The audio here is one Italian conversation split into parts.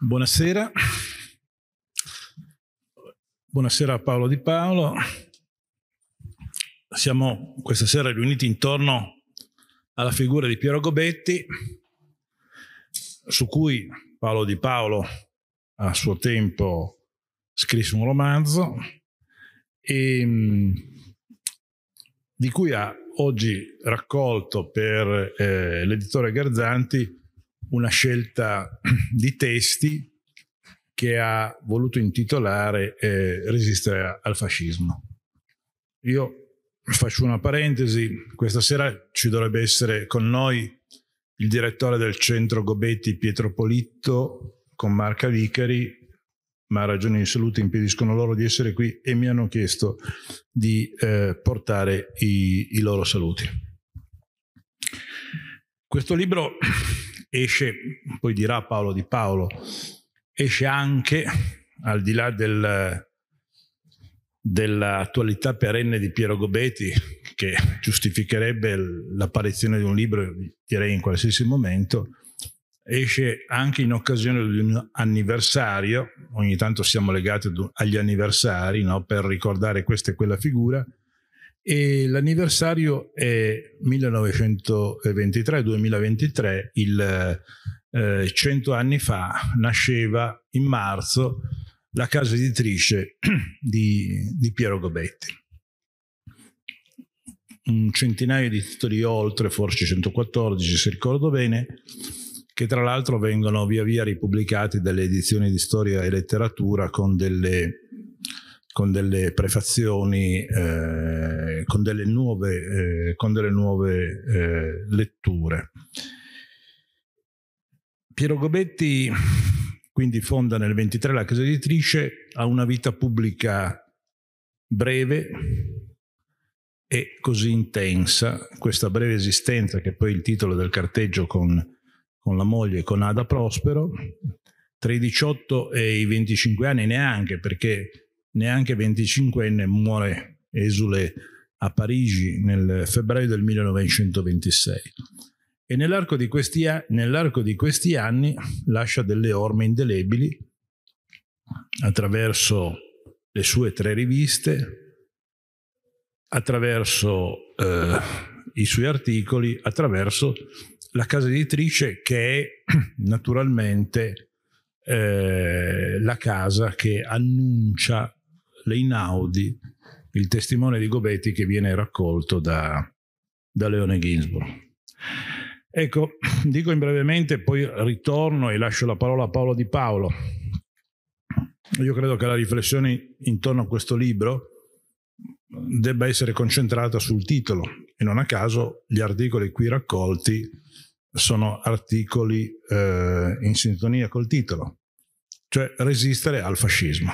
Buonasera. Buonasera a Paolo Di Paolo. Siamo questa sera riuniti intorno alla figura di Piero Gobetti, su cui Paolo Di Paolo a suo tempo scrisse un romanzo e di cui ha oggi raccolto per l'editore Garzanti una scelta di testi che ha voluto intitolare Resistere al fascismo. Io faccio una parentesi: questa sera ci dovrebbe essere con noi il direttore del centro Gobetti Pietro Politto con Marca Vicari, ma a ragioni di salute impediscono loro di essere qui e mi hanno chiesto di portare i loro saluti. Questo libro esce, poi dirà Paolo Di Paolo, esce anche al di là dell'attualità perenne di Piero Gobetti, che giustificherebbe l'apparizione di un libro, direi, in qualsiasi momento. Esce anche in occasione di un anniversario, ogni tanto siamo legati agli anniversari, no? Per ricordare questa e quella figura, e l'anniversario è 1923-2023, 100 anni fa nasceva in marzo la casa editrice di Piero Gobetti. Un centinaio di titoli oltre, forse 114 se ricordo bene, che tra l'altro vengono via via ripubblicati dalle edizioni di Storia e Letteratura con delle prefazioni, con delle nuove letture. Piero Gobetti quindi fonda nel 23 la casa editrice, ha una vita pubblica breve e così intensa, questa breve esistenza che è poi il titolo del carteggio con la moglie, con Ada Prospero, tra i 18 e i 25 anni neanche, perché neanche 25enne muore esule a Parigi nel febbraio del 1926. E nell'arco di questi anni lascia delle orme indelebili attraverso le sue 3 riviste, attraverso i suoi articoli, attraverso la casa editrice che è naturalmente la casa che annuncia le inaudi il testimone di Gobetti che viene raccolto da Leone Ginsburg. Ecco, dico in brevemente, poi ritorno e lascio la parola a Paolo Di Paolo. Io credo che la riflessione intorno a questo libro debba essere concentrata sul titolo, e non a caso gli articoli qui raccolti sono articoli in sintonia col titolo, cioè Resistere al fascismo.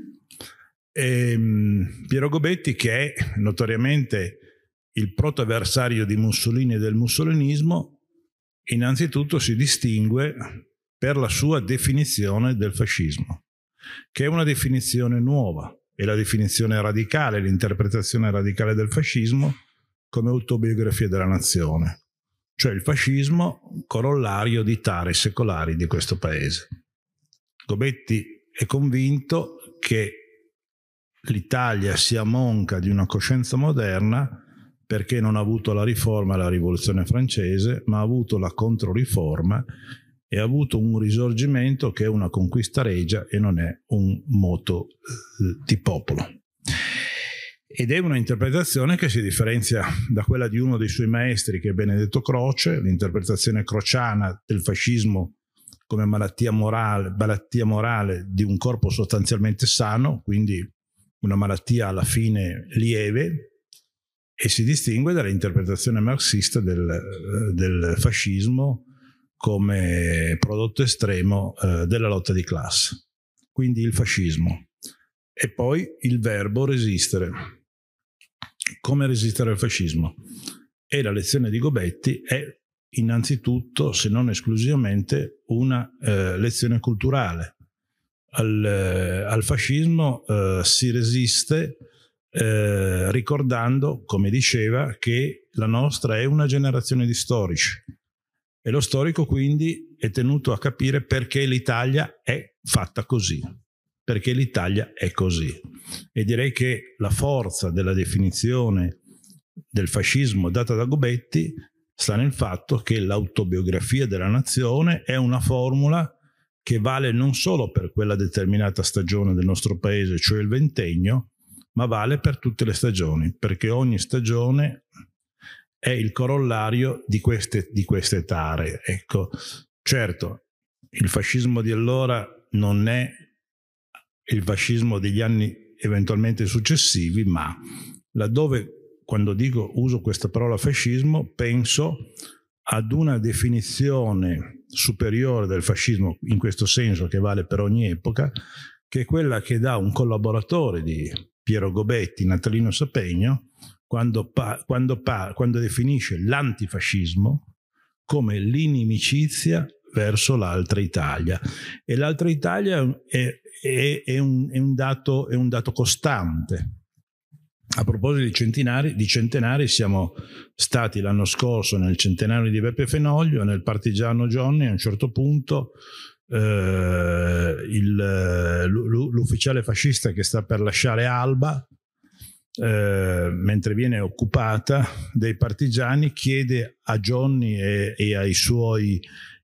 Piero Gobetti, che è notoriamente il protoavversario di Mussolini e del mussolinismo, innanzitutto si distingue per la sua definizione del fascismo, che è una definizione nuova, è la definizione radicale, l'interpretazione radicale del fascismo come autobiografia della nazione, cioè il fascismo corollario di tare secolari di questo paese. Gobetti è convinto che l'Italia sia monca di una coscienza moderna perché non ha avuto la riforma e la rivoluzione francese, ma ha avuto la controriforma e ha avuto un risorgimento che è una conquista regia e non è un moto di popolo. Ed è una interpretazione che si differenzia da quella di uno dei suoi maestri, che è Benedetto Croce, l'interpretazione crociana del fascismo come malattia morale di un corpo sostanzialmente sano, quindi una malattia alla fine lieve, e si distingue dall'interpretazione marxista del fascismo come prodotto estremo della lotta di classe. Quindi il fascismo. E poi il verbo resistere. Come resistere al fascismo? E la lezione di Gobetti è innanzitutto, se non esclusivamente, una lezione culturale. Al fascismo si resiste ricordando, come diceva, che la nostra è una generazione di storici E lo storico quindi è tenuto a capire perché l'Italia è fatta così, perché l'Italia è così. E direi che la forza della definizione del fascismo data da Gobetti sta nel fatto che l'autobiografia della nazione è una formula che vale non solo per quella determinata stagione del nostro paese, cioè il ventennio, ma vale per tutte le stagioni, perché ogni stagione è il corollario di queste tare. Ecco, certo, il fascismo di allora non è il fascismo degli anni eventualmente successivi, ma laddove, quando uso questa parola fascismo, penso ad una definizione superiore del fascismo, in questo senso che vale per ogni epoca, che è quella che dà un collaboratore di Piero Gobetti, Natalino Sapegno, quando definisce l'antifascismo come l'inimicizia verso l'altra Italia. E l'altra Italia è un dato costante. A proposito di centenari, siamo stati l'anno scorso nel centenario di Beppe Fenoglio, nel Partigiano Johnny. A un certo punto l'ufficiale fascista che sta per lasciare Alba, mentre viene occupata dai partigiani, chiede a Johnny e ai suoi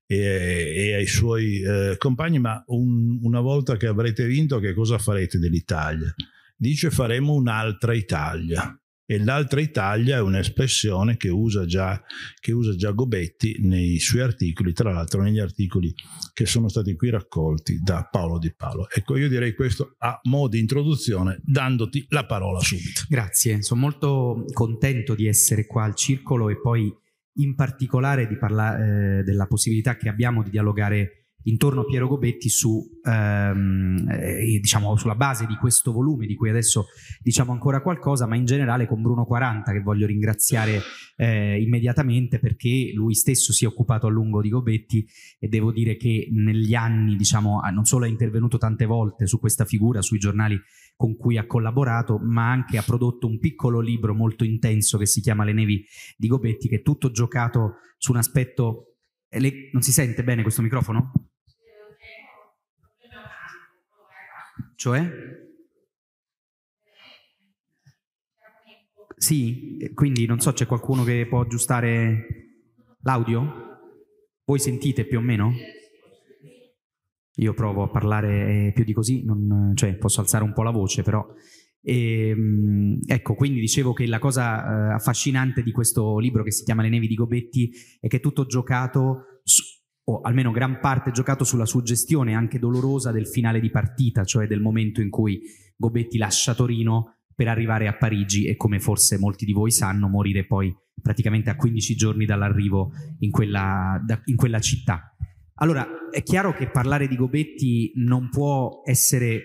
compagni: ma una volta che avrete vinto, che cosa farete dell'Italia? Dice: faremo un'altra Italia. E l'altra Italia è un'espressione che usa già Gobetti nei suoi articoli, tra l'altro negli articoli che sono stati qui raccolti da Paolo Di Paolo. Ecco, io direi questo a mo' di introduzione, dandoti la parola subito. Grazie, sono molto contento di essere qua al Circolo e poi in particolare di parlare della possibilità che abbiamo di dialogare intorno a Piero Gobetti diciamo sulla base di questo volume di cui adesso diciamo ancora qualcosa, ma in generale con Bruno 40, che voglio ringraziare immediatamente, perché lui stesso si è occupato a lungo di Gobetti e devo dire che negli anni diciamo non solo è intervenuto tante volte su questa figura sui giornali con cui ha collaborato, ma anche ha prodotto un piccolo libro molto intenso che si chiama Le nevi di Gobetti, che è tutto giocato su un aspetto... Non si sente bene questo microfono? Cioè? Sì, quindi non so, c'è qualcuno che può aggiustare l'audio? Voi sentite più o meno? Io provo a parlare più di così, cioè posso alzare un po' la voce, però... ecco, quindi dicevo che la cosa affascinante di questo libro che si chiama Le nevi di Gobetti è che è tutto giocato o almeno gran parte giocato sulla suggestione anche dolorosa del finale di partita, cioè del momento in cui Gobetti lascia Torino per arrivare a Parigi e, come forse molti di voi sanno, morire poi praticamente a 15 giorni dall'arrivo in quella città. Allora, è chiaro che parlare di Gobetti non può essere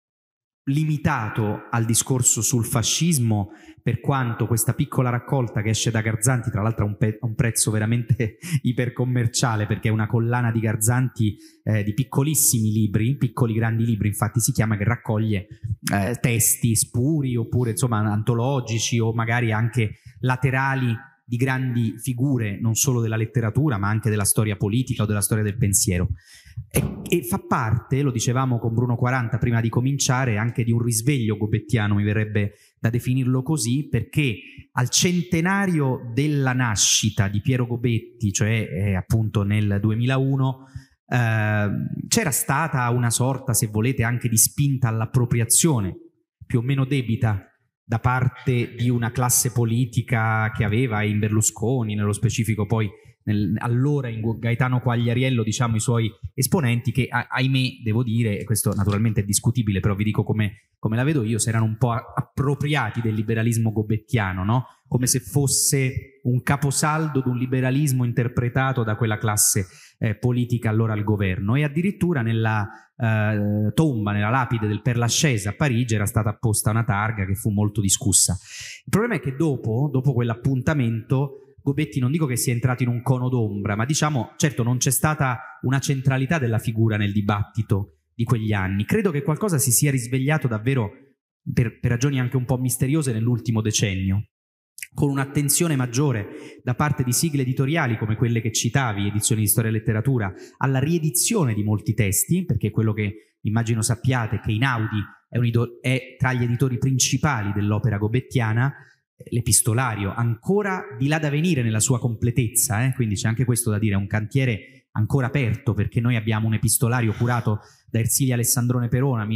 limitato al discorso sul fascismo, per quanto questa piccola raccolta che esce da Garzanti, tra l'altro a un prezzo veramente ipercommerciale, perché è una collana di Garzanti di piccolissimi libri, piccoli grandi libri infatti si chiama, che raccoglie testi spuri oppure insomma antologici o magari anche laterali di grandi figure non solo della letteratura ma anche della storia politica o della storia del pensiero. E fa parte, lo dicevamo con Bruno 40 prima di cominciare, anche di un risveglio gobettiano, mi verrebbe da definirlo così, perché al centenario della nascita di Piero Gobetti, cioè appunto nel 2001, c'era stata una sorta, se volete, anche di spinta all'appropriazione più o meno debita da parte di una classe politica che aveva in Berlusconi, nello specifico poi allora in Gaetano Quagliariello, diciamo, i suoi esponenti, che ahimè devo dire, e questo naturalmente è discutibile, però vi dico come la vedo io, si erano un po' appropriati del liberalismo gobettiano, no? Come se fosse un caposaldo di un liberalismo interpretato da quella classe politica allora al governo, e addirittura nella tomba, nella lapide del Père Lachaise a Parigi era stata apposta una targa che fu molto discussa. Il problema è che dopo quell'appuntamento Gobetti, non dico che sia entrato in un cono d'ombra, ma diciamo, certo non c'è stata una centralità della figura nel dibattito di quegli anni. Credo che qualcosa si sia risvegliato davvero per ragioni anche un po' misteriose nell'ultimo decennio. con un'attenzione maggiore da parte di sigle editoriali come quelle che citavi, Edizioni di Storia e Letteratura, alla riedizione di molti testi, perché quello che immagino sappiate è che Einaudi è tra gli editori principali dell'opera gobettiana, l'epistolario ancora di là da venire nella sua completezza, quindi c'è anche questo da dire, è un cantiere ancora aperto, perché noi abbiamo un epistolario curato da Ersilia Alessandrone Perona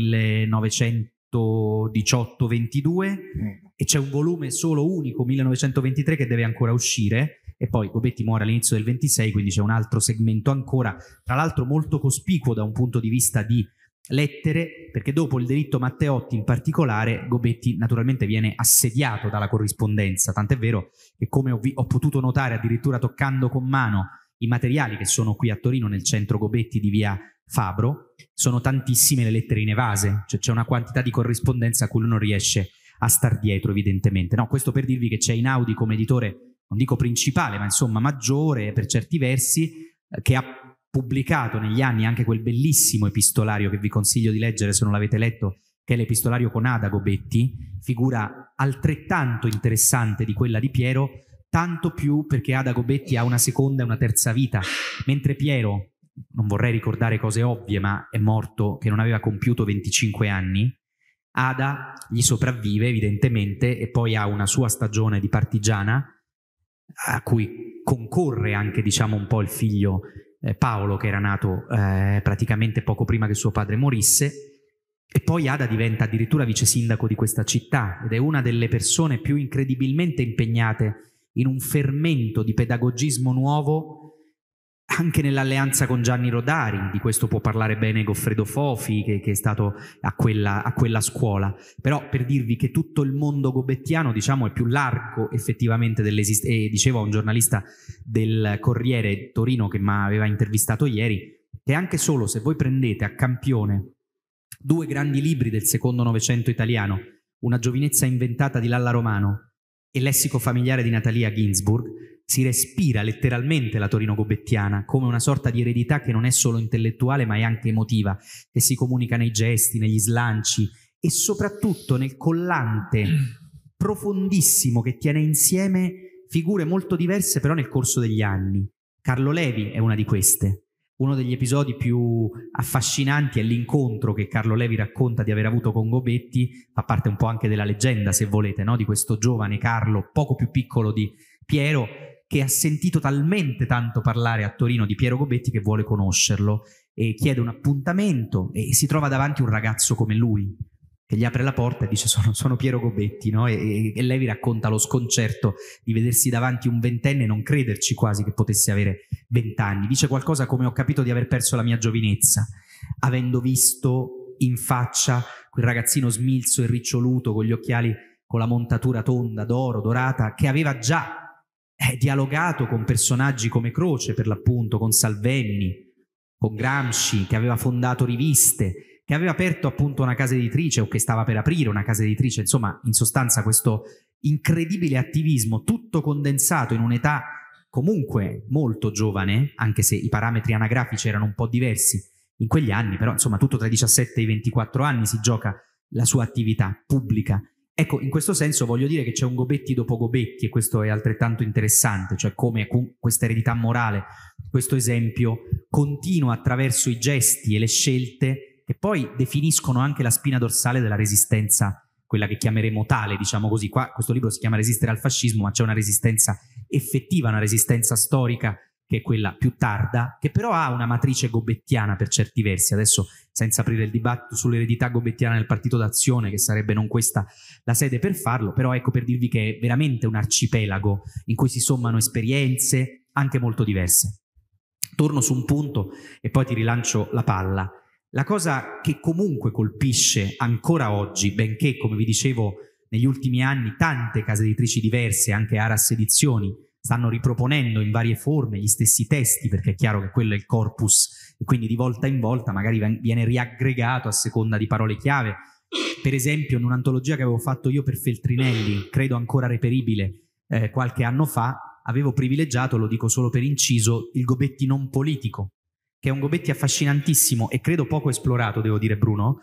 1918-22 e c'è un volume solo unico 1923 che deve ancora uscire, e poi Gobetti muore all'inizio del 26, quindi c'è un altro segmento ancora, tra l'altro molto cospicuo da un punto di vista di lettere, perché dopo il delitto Matteotti in particolare Gobetti naturalmente viene assediato dalla corrispondenza, tant'è vero che, come ho potuto notare addirittura toccando con mano i materiali che sono qui a Torino nel centro Gobetti di via Fabro, sono tantissime le lettere in evase, cioè c'è una quantità di corrispondenza a cui uno non riesce a star dietro evidentemente. No, questo per dirvi che c'è Einaudi come editore, non dico principale, ma insomma maggiore per certi versi, che ha pubblicato negli anni anche quel bellissimo epistolario che vi consiglio di leggere se non l'avete letto, che è l'epistolario con Ada Gobetti, figura altrettanto interessante di quella di Piero, tanto più perché Ada Gobetti ha una seconda e una terza vita, mentre Piero, non vorrei ricordare cose ovvie, ma è morto che non aveva compiuto 25 anni, Ada gli sopravvive evidentemente e poi ha una sua stagione di partigiana a cui concorre anche, diciamo, un po' il figlio Paolo, che era nato praticamente poco prima che suo padre morisse, e poi Ada diventa addirittura vice sindaco di questa città ed è una delle persone più incredibilmente impegnate in un fermento di pedagogismo nuovo anche nell'alleanza con Gianni Rodari. Di questo può parlare bene Goffredo Fofi, che è stato a quella scuola. Però per dirvi che tutto il mondo gobettiano, diciamo, è più largo effettivamente dell'esistenza. E dicevo a un giornalista del Corriere Torino che mi aveva intervistato ieri, che anche solo se voi prendete a campione due grandi libri del secondo Novecento italiano, Una giovinezza inventata di Lalla Romano e Lessico familiare di Natalia Ginzburg, si respira letteralmente la Torino gobettiana come una sorta di eredità che non è solo intellettuale ma è anche emotiva, che si comunica nei gesti, negli slanci e soprattutto nel collante profondissimo che tiene insieme figure molto diverse però nel corso degli anni. Carlo Levi è una di queste. Uno degli episodi più affascinanti è l'incontro che Carlo Levi racconta di aver avuto con Gobetti, fa parte un po' anche della leggenda, se volete, no? Di questo giovane Carlo, poco più piccolo di Piero, che ha sentito talmente tanto parlare a Torino di Piero Gobetti che vuole conoscerlo e chiede un appuntamento e si trova davanti un ragazzo come lui che gli apre la porta e dice sono Piero Gobetti, no? E Levi racconta lo sconcerto di vedersi davanti un ventenne e non crederci quasi che potesse avere 20 anni. Dice qualcosa come: ho capito di aver perso la mia giovinezza avendo visto in faccia quel ragazzino smilzo e riccioluto con gli occhiali con la montatura tonda d'oro, dorata, che aveva già dialogato con personaggi come Croce, per l'appunto, con Salvemini, con Gramsci, che aveva fondato riviste, che aveva aperto appunto una casa editrice o che stava per aprire una casa editrice, insomma, in sostanza questo incredibile attivismo tutto condensato in un'età comunque molto giovane, anche se i parametri anagrafici erano un po' diversi in quegli anni, però insomma tutto tra i 17 e i 24 anni si gioca la sua attività pubblica. Ecco, in questo senso voglio dire che c'è un Gobetti dopo Gobetti e questo è altrettanto interessante, cioè come questa eredità morale, questo esempio continua attraverso i gesti e le scelte che poi definiscono anche la spina dorsale della resistenza, quella che chiameremo tale, diciamo così. Qua questo libro si chiama Resistere al fascismo, ma c'è una resistenza effettiva, una resistenza storica che è quella più tarda, che però ha una matrice gobettiana per certi versi. Adesso, senza aprire il dibattito sull'eredità gobettiana del Partito d'Azione, che sarebbe non questa la sede per farlo, però ecco per dirvi che è veramente un arcipelago in cui si sommano esperienze anche molto diverse. Torno su un punto e poi ti rilancio la palla. La cosa che comunque colpisce ancora oggi, benché, come vi dicevo, negli ultimi anni tante case editrici diverse, anche Aras Edizioni, stanno riproponendo in varie forme gli stessi testi, perché è chiaro che quello è il corpus e quindi di volta in volta magari viene riaggregato a seconda di parole chiave. Per esempio, in un'antologia che avevo fatto io per Feltrinelli, credo ancora reperibile qualche anno fa, avevo privilegiato, lo dico solo per inciso, il Gobetti non politico, che è un Gobetti affascinantissimo e credo poco esplorato, devo dire, Bruno,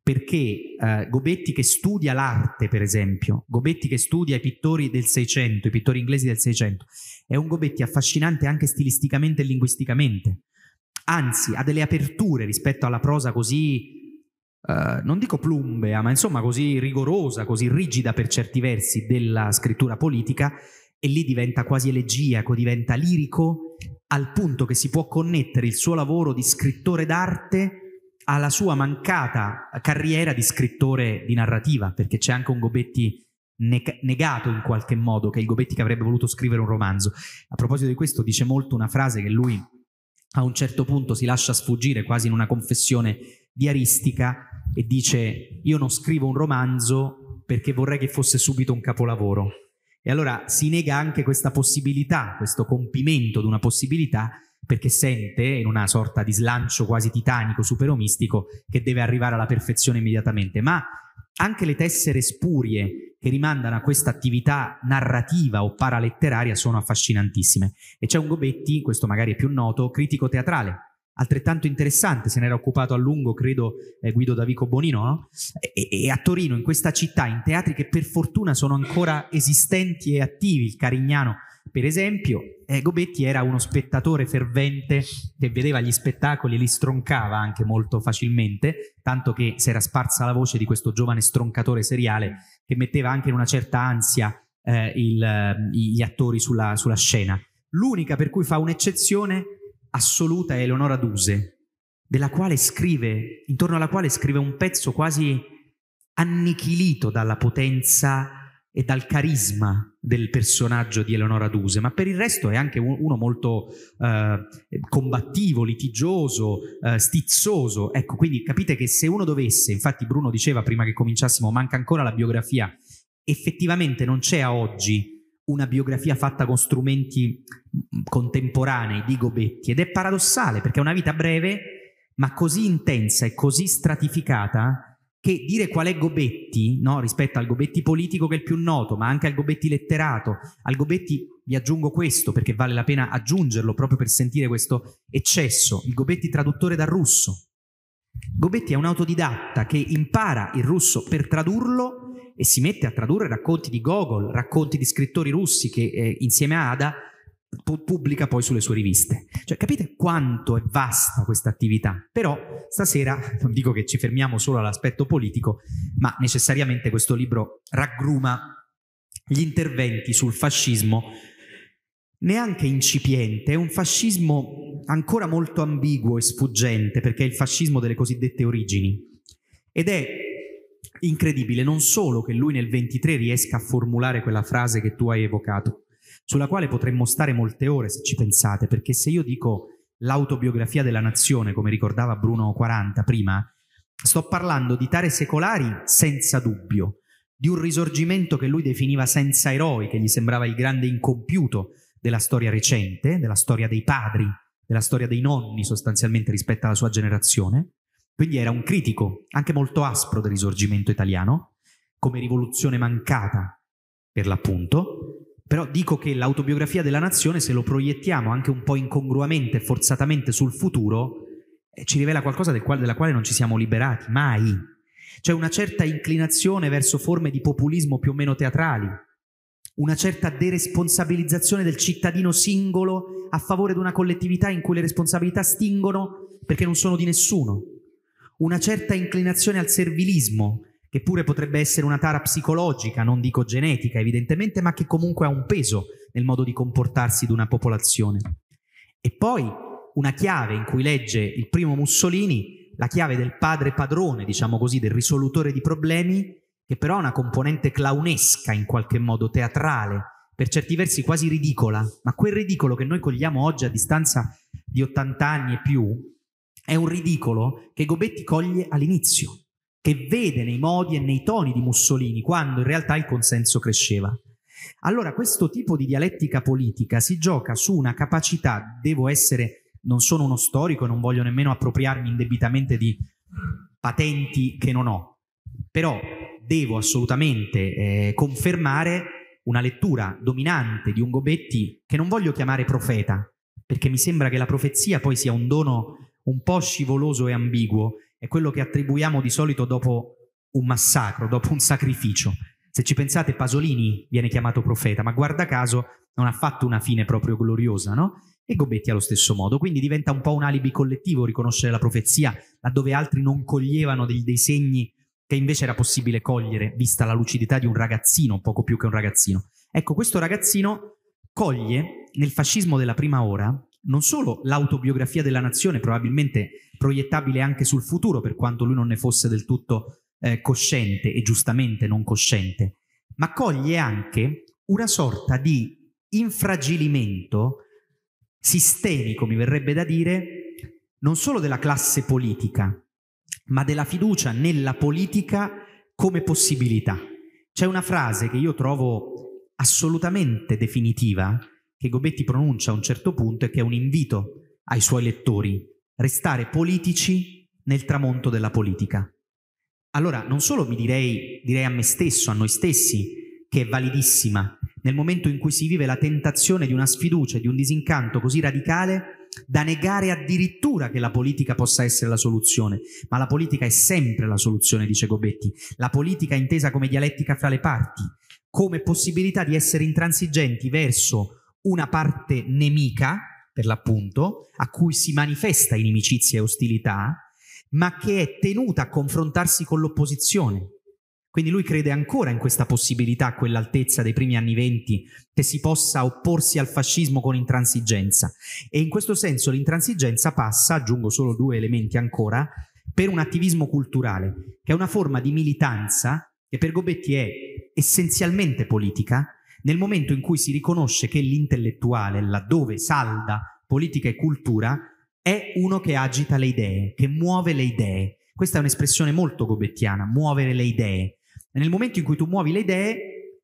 perché Gobetti, che studia l'arte, per esempio, Gobetti che studia i pittori del Seicento, i pittori inglesi del Seicento, è un Gobetti affascinante anche stilisticamente e linguisticamente. Anzi, ha delle aperture rispetto alla prosa così, non dico plumbea, ma insomma così rigorosa, così rigida per certi versi della scrittura politica, e lì diventa quasi elegiaco, diventa lirico, al punto che si può connettere il suo lavoro di scrittore d'arte alla sua mancata carriera di scrittore di narrativa, perché c'è anche un Gobetti negato in qualche modo, che è il Gobetti che avrebbe voluto scrivere un romanzo. A proposito di questo dice molto una frase che lui a un certo punto si lascia sfuggire quasi in una confessione diaristica, e dice: io non scrivo un romanzo perché vorrei che fosse subito un capolavoro. E allora si nega anche questa possibilità, questo compimento di una possibilità, perché sente, in una sorta di slancio quasi titanico, superomistico, che deve arrivare alla perfezione immediatamente. Ma anche le tessere spurie che rimandano a questa attività narrativa o paraletteraria sono affascinantissime. E c'è un Gobetti, questo magari è più noto, critico teatrale, altrettanto interessante, se ne era occupato a lungo, credo, Guido Davico Bonino, no? E a Torino, in questa città, in teatri che per fortuna sono ancora esistenti e attivi, il Carignano per esempio, Gobetti era uno spettatore fervente che vedeva gli spettacoli e li stroncava anche molto facilmente, tanto che si era sparsa la voce di questo giovane stroncatore seriale che metteva anche in una certa ansia gli attori sulla scena. L'unica per cui fa un'eccezione assoluta è Eleonora Duse, intorno alla quale scrive un pezzo quasi annichilito dalla potenza e dal carisma del personaggio di Eleonora Duse, ma per il resto è anche uno molto combattivo, litigioso, stizzoso. Ecco, quindi capite che se uno dovesse, infatti Bruno diceva prima che cominciassimo, manca ancora la biografia, effettivamente non c'è a oggi una biografia fatta con strumenti contemporanei di Gobetti, ed è paradossale perché è una vita breve ma così intensa e così stratificata che dire qual è Gobetti, no, rispetto al Gobetti politico che è il più noto, ma anche al Gobetti letterato, al Gobetti, vi aggiungo questo perché vale la pena aggiungerlo proprio per sentire questo eccesso, il Gobetti traduttore dal russo. Gobetti è un autodidatta che impara il russo per tradurlo e si mette a tradurre racconti di Gogol, racconti di scrittori russi che insieme a Ada pubblica poi sulle sue riviste. Cioè, capite quanto è vasta questa attività? Però stasera non dico che ci fermiamo solo all'aspetto politico, ma necessariamente questo libro raggruma gli interventi sul fascismo neanche incipiente, è un fascismo ancora molto ambiguo e sfuggente, perché è il fascismo delle cosiddette origini. Ed è incredibile non solo che lui nel 23 riesca a formulare quella frase che tu hai evocato, sulla quale potremmo stare molte ore se ci pensate, perché se io dico l'autobiografia della nazione, come ricordava Bruno 40 prima, sto parlando di tare secolari senza dubbio, di un risorgimento che lui definiva senza eroi, che gli sembrava il grande incompiuto della storia recente, della storia dei padri, della storia dei nonni sostanzialmente rispetto alla sua generazione. Quindi era un critico anche molto aspro del risorgimento italiano, come rivoluzione mancata per l'appunto. Però dico che l'autobiografia della nazione, se lo proiettiamo anche un po' incongruamente e forzatamente sul futuro, ci rivela qualcosa della quale non ci siamo liberati, mai. C'è una certa inclinazione verso forme di populismo più o meno teatrali, una certa deresponsabilizzazione del cittadino singolo a favore di una collettività in cui le responsabilità stingono perché non sono di nessuno, una certa inclinazione al servilismo, che pure potrebbe essere una tara psicologica, non dico genetica evidentemente, ma che comunque ha un peso nel modo di comportarsi di una popolazione. E poi una chiave in cui legge il primo Mussolini, la chiave del padre padrone, diciamo così, del risolutore di problemi, che però ha una componente clownesca, in qualche modo teatrale, per certi versi quasi ridicola, ma quel ridicolo che noi cogliamo oggi a distanza di 80 anni e più è un ridicolo che Gobetti coglie all'inizio, che vede nei modi e nei toni di Mussolini, quando in realtà il consenso cresceva. Allora questo tipo di dialettica politica si gioca su una capacità, non sono uno storico e non voglio nemmeno appropriarmi indebitamente di patenti che non ho, però devo assolutamente confermare una lettura dominante di un Gobetti che non voglio chiamare profeta, perché mi sembra che la profezia poi sia un dono un po' scivoloso e ambiguo, è quello che attribuiamo di solito dopo un massacro, dopo un sacrificio. Se ci pensate, Pasolini viene chiamato profeta, ma guarda caso non ha fatto una fine proprio gloriosa, no? E Gobetti allo stesso modo, quindi diventa un po' un alibi collettivo riconoscere la profezia laddove altri non coglievano dei segni che invece era possibile cogliere, vista la lucidità di un ragazzino, poco più che un ragazzino. Ecco, questo ragazzino coglie nel fascismo della prima ora non solo l'autobiografia della nazione, probabilmente proiettabile anche sul futuro, per quanto lui non ne fosse del tutto cosciente, e giustamente non cosciente, ma coglie anche una sorta di infragilimento sistemico, mi verrebbe da dire, non solo della classe politica, ma della fiducia nella politica come possibilità. C'è una frase che io trovo assolutamente definitiva, che Gobetti pronuncia a un certo punto e che è un invito ai suoi lettori: restare politici nel tramonto della politica. Allora, non solo direi a me stesso, a noi stessi, che è validissima nel momento in cui si vive la tentazione di una sfiducia, di un disincanto così radicale da negare addirittura che la politica possa essere la soluzione, ma la politica è sempre la soluzione, dice Gobetti. La politica è intesa come dialettica fra le parti, come possibilità di essere intransigenti verso una parte nemica, per l'appunto, a cui si manifesta inimicizia e ostilità, ma che è tenuta a confrontarsi con l'opposizione. Quindi lui crede ancora in questa possibilità, a quell'altezza dei primi anni *20, che si possa opporsi al fascismo con intransigenza. E in questo senso l'intransigenza passa, aggiungo solo 2 elementi ancora, per un attivismo culturale, che è una forma di militanza che per Gobetti è essenzialmente politica, nel momento in cui si riconosce che l'intellettuale, laddove salda politica e cultura, è uno che agita le idee, che muove le idee. Questa è un'espressione molto gobettiana, muovere le idee. E nel momento in cui tu muovi le idee,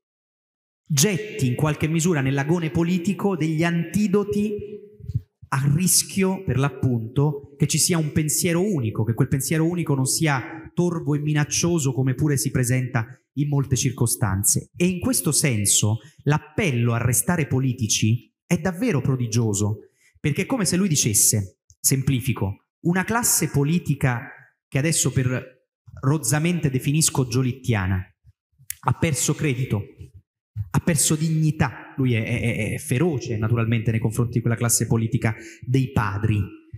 getti in qualche misura nell'agone politico degli antidoti al rischio, per l'appunto, che ci sia un pensiero unico, che quel pensiero unico non sia torvo e minaccioso come pure si presenta in molte circostanze. E in questo senso l'appello a restare politici è davvero prodigioso, perché è come se lui dicesse, semplifico, una classe politica che adesso rozzamente definisco giolittiana, ha perso credito, ha perso dignità. Lui è feroce naturalmente nei confronti di quella classe politica dei padri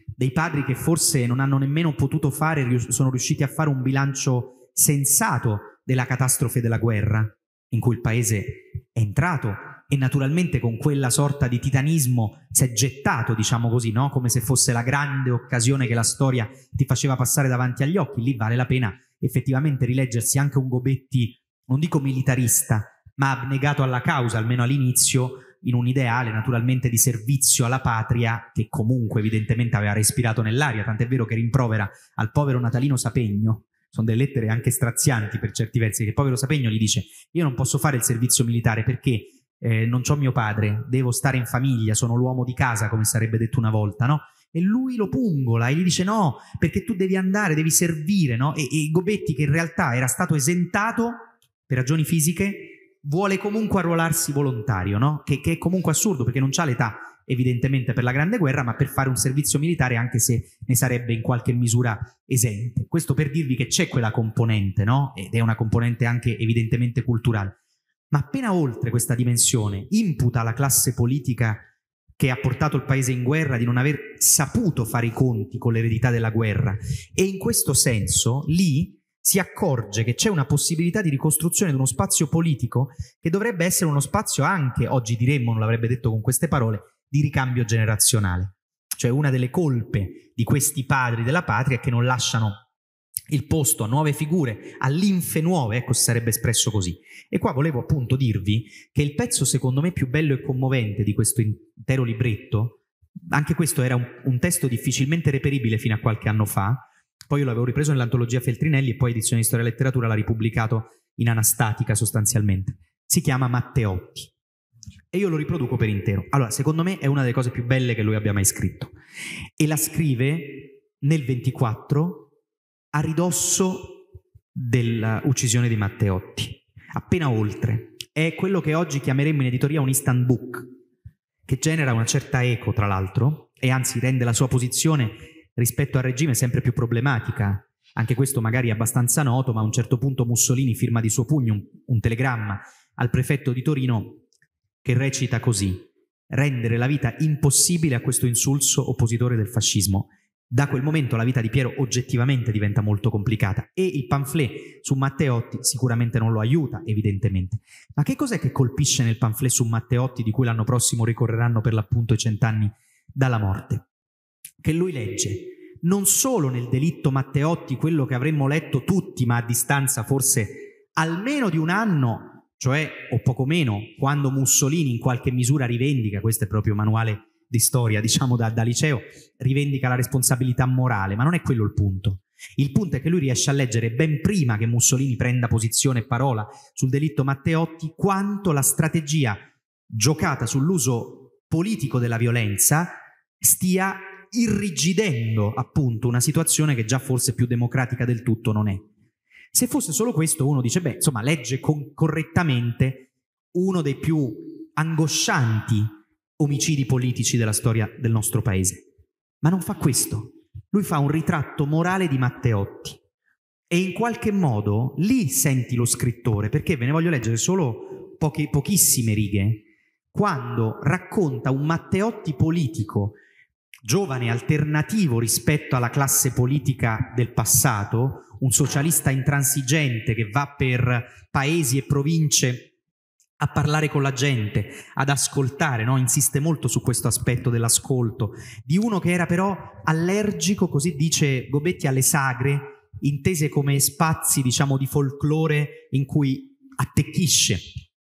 che forse non hanno nemmeno potuto sono riusciti a fare un bilancio sensato della catastrofe della guerra in cui il paese è entrato, e naturalmente con quella sorta di titanismo si è gettato, diciamo così, no? Come se fosse la grande occasione che la storia ti faceva passare davanti agli occhi. Lì vale la pena effettivamente rileggersi anche un Gobetti, non dico militarista, ma abnegato alla causa, almeno all'inizio, in un ideale naturalmente di servizio alla patria che comunque evidentemente aveva respirato nell'aria, tant'è vero che rimprovera al povero Natalino Sapegno, sono delle lettere anche strazianti per certi versi, che il povero Sapegno gli dice: io non posso fare il servizio militare perché non c'ho mio padre, devo stare in famiglia, sono l'uomo di casa, come sarebbe detto una volta, no? E lui lo pungola e gli dice: no, perché tu devi andare, devi servire, no? E Gobetti, che in realtà era stato esentato per ragioni fisiche, vuole comunque arruolarsi volontario, no? Che è comunque assurdo, perché non c'ha l'età evidentemente per la Grande Guerra, ma per fare un servizio militare, anche se ne sarebbe in qualche misura esente. Questo per dirvi che c'è quella componente, no? Ed è una componente anche evidentemente culturale. Ma appena oltre questa dimensione imputa alla classe politica che ha portato il paese in guerra di non aver saputo fare i conti con l'eredità della guerra, e in questo senso lì si accorge che c'è una possibilità di ricostruzione di uno spazio politico che dovrebbe essere uno spazio anche, oggi diremmo, non l'avrebbe detto con queste parole, di ricambio generazionale. Cioè una delle colpe di questi padri della patria è che non lasciano il posto a nuove figure, a linfe nuove, ecco, si sarebbe espresso così. E qua volevo appunto dirvi che il pezzo secondo me più bello e commovente di questo intero libretto, anche questo era un testo difficilmente reperibile fino a qualche anno fa, poi io l'avevo ripreso nell'antologia Feltrinelli e poi Edizione di Storia e Letteratura l'ha ripubblicato in anastatica sostanzialmente. Si chiama Matteotti e io lo riproduco per intero. Allora, secondo me è una delle cose più belle che lui abbia mai scritto, e la scrive nel 24 a ridosso dell'uccisione di Matteotti, appena oltre. È quello che oggi chiameremmo in editoria un instant book, che genera una certa eco, tra l'altro, e anzi rende la sua posizione rispetto al regime sempre più problematica. Anche questo magari è abbastanza noto, ma a un certo punto Mussolini firma di suo pugno un telegramma al prefetto di Torino che recita così: rendere la vita impossibile a questo insulso oppositore del fascismo. Da quel momento la vita di Piero oggettivamente diventa molto complicata e il pamphlet su Matteotti sicuramente non lo aiuta, evidentemente. Ma che cos'è che colpisce nel pamphlet su Matteotti, di cui l'anno prossimo ricorreranno per l'appunto i 100 anni dalla morte? Che lui legge non solo nel delitto Matteotti quello che avremmo letto tutti, ma a distanza forse almeno di un anno, cioè o poco meno, quando Mussolini in qualche misura rivendica, questo è proprio manuale di storia, diciamo da liceo, rivendica la responsabilità morale, ma non è quello il punto. Il punto è che lui riesce a leggere ben prima che Mussolini prenda posizione e parola sul delitto Matteotti quanto la strategia giocata sull'uso politico della violenza stia irrigidendo appunto una situazione che già forse più democratica del tutto non è. Se fosse solo questo, uno dice, beh, insomma, legge correttamente uno dei più angoscianti omicidi politici della storia del nostro paese. Ma non fa questo. Lui fa un ritratto morale di Matteotti e in qualche modo lì senti lo scrittore, perché ve ne voglio leggere solo pochissime righe, quando racconta un Matteotti politico, giovane, alternativo rispetto alla classe politica del passato, un socialista intransigente che va per paesi e province a parlare con la gente, ad ascoltare, no? Insiste molto su questo aspetto dell'ascolto, di uno che era però allergico, così dice Gobetti, alle sagre, intese come spazi, diciamo, di folklore in cui attecchisce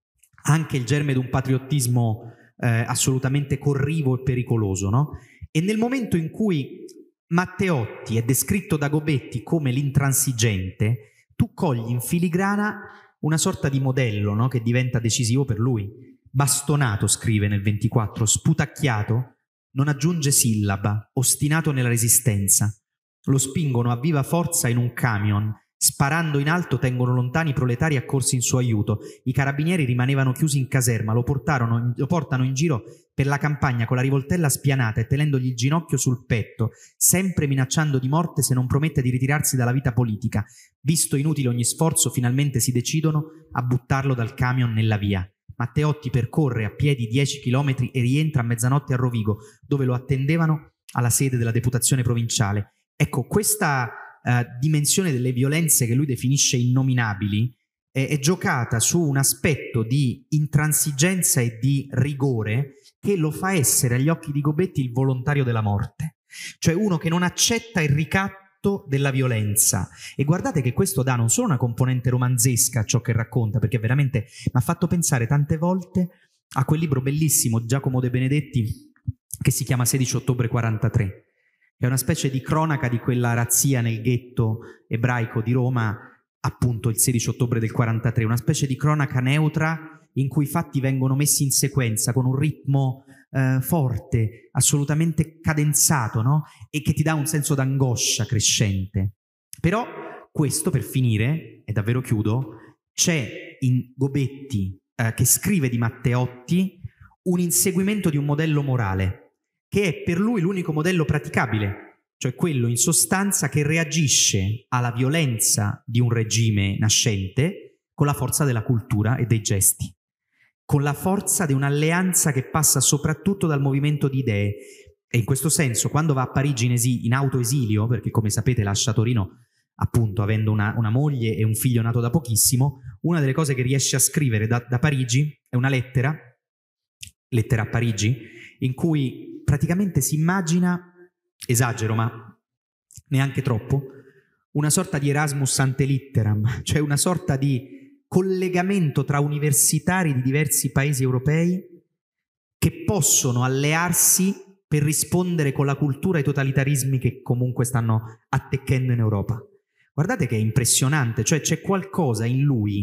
anche il germe di un patriottismo assolutamente corrivo e pericoloso, no? E nel momento in cui Matteotti è descritto da Gobetti come l'intransigente, tu cogli in filigrana una sorta di modello, no? Che diventa decisivo per lui. Bastonato, scrive nel 24, sputacchiato, non aggiunge sillaba, ostinato nella resistenza. Lo spingono a viva forza in un camion, sparando in alto tengono lontani i proletari accorsi in suo aiuto. I carabinieri rimanevano chiusi in caserma, lo portano in giro per la campagna con la rivoltella spianata e tenendogli il ginocchio sul petto, sempre minacciando di morte se non promette di ritirarsi dalla vita politica. Visto inutile ogni sforzo, finalmente si decidono a buttarlo dal camion nella via. Matteotti percorre a piedi 10 chilometri e rientra a mezzanotte a Rovigo, dove lo attendevano alla sede della deputazione provinciale. Ecco, questa dimensione delle violenze che lui definisce innominabili è giocata su un aspetto di intransigenza e di rigore che lo fa essere agli occhi di Gobetti il volontario della morte, cioè uno che non accetta il ricatto della violenza. E guardate che questo dà non solo una componente romanzesca a ciò che racconta, perché veramente mi ha fatto pensare tante volte a quel libro bellissimo di Giacomo De Benedetti che si chiama 16 ottobre 43. È una specie di cronaca di quella razzia nel ghetto ebraico di Roma, appunto il 16 ottobre del 43, una specie di cronaca neutra in cui i fatti vengono messi in sequenza con un ritmo forte, assolutamente cadenzato, no? E che ti dà un senso d'angoscia crescente. Però questo, per finire, e davvero chiudo, c'è in Gobetti, che scrive di Matteotti, un inseguimento di un modello morale, che è per lui l'unico modello praticabile, cioè quello in sostanza che reagisce alla violenza di un regime nascente con la forza della cultura e dei gesti, con la forza di un'alleanza che passa soprattutto dal movimento di idee. E in questo senso, quando va a Parigi in autoesilio, perché come sapete lascia Torino appunto avendo una moglie e un figlio nato da pochissimo, una delle cose che riesce a scrivere da Parigi è una lettera a Parigi, in cui praticamente si immagina, esagero ma neanche troppo, una sorta di Erasmus ante litteram, cioè una sorta di collegamento tra universitari di diversi paesi europei che possono allearsi per rispondere con la cultura ai totalitarismi che comunque stanno attecchendo in Europa. Guardate che è impressionante, cioè c'è qualcosa in lui,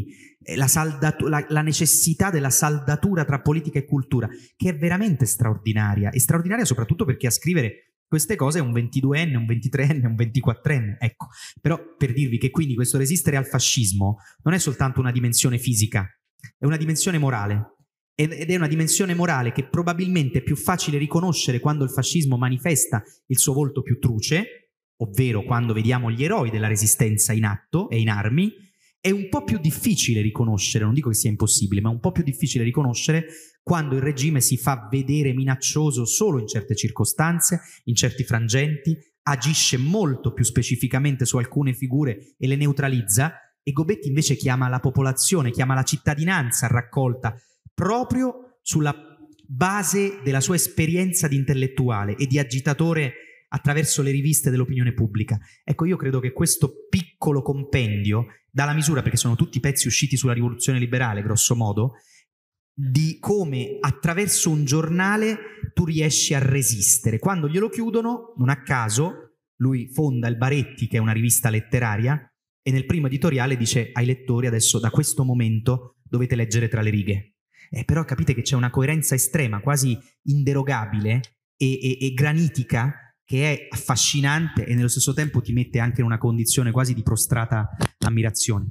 la necessità della saldatura tra politica e cultura, che è veramente straordinaria, e straordinaria soprattutto perché a scrivere queste cose è un 22enne, un 23enne, un 24enne, ecco. Però per dirvi che quindi questo resistere al fascismo non è soltanto una dimensione fisica, è una dimensione morale, ed è una dimensione morale che probabilmente è più facile riconoscere quando il fascismo manifesta il suo volto più truce, ovvero quando vediamo gli eroi della resistenza in atto e in armi, è un po' più difficile riconoscere, non dico che sia impossibile, ma è un po' più difficile riconoscere quando il regime si fa vedere minaccioso solo in certe circostanze, in certi frangenti, agisce molto più specificamente su alcune figure e le neutralizza, e Gobetti invece chiama la popolazione, chiama la cittadinanza raccolta proprio sulla base della sua esperienza di intellettuale e di agitatore attraverso le riviste dell'opinione pubblica. Ecco, io credo che questo piccolo compendio dà la misura, perché sono tutti pezzi usciti sulla rivoluzione liberale, grosso modo, di come attraverso un giornale tu riesci a resistere. Quando glielo chiudono, non a caso, lui fonda il Baretti, che è una rivista letteraria, e nel primo editoriale dice ai lettori: adesso da questo momento dovete leggere tra le righe. Però capite che c'è una coerenza estrema, quasi inderogabile e granitica, che è affascinante e nello stesso tempo ti mette anche in una condizione quasi di prostrata ammirazione.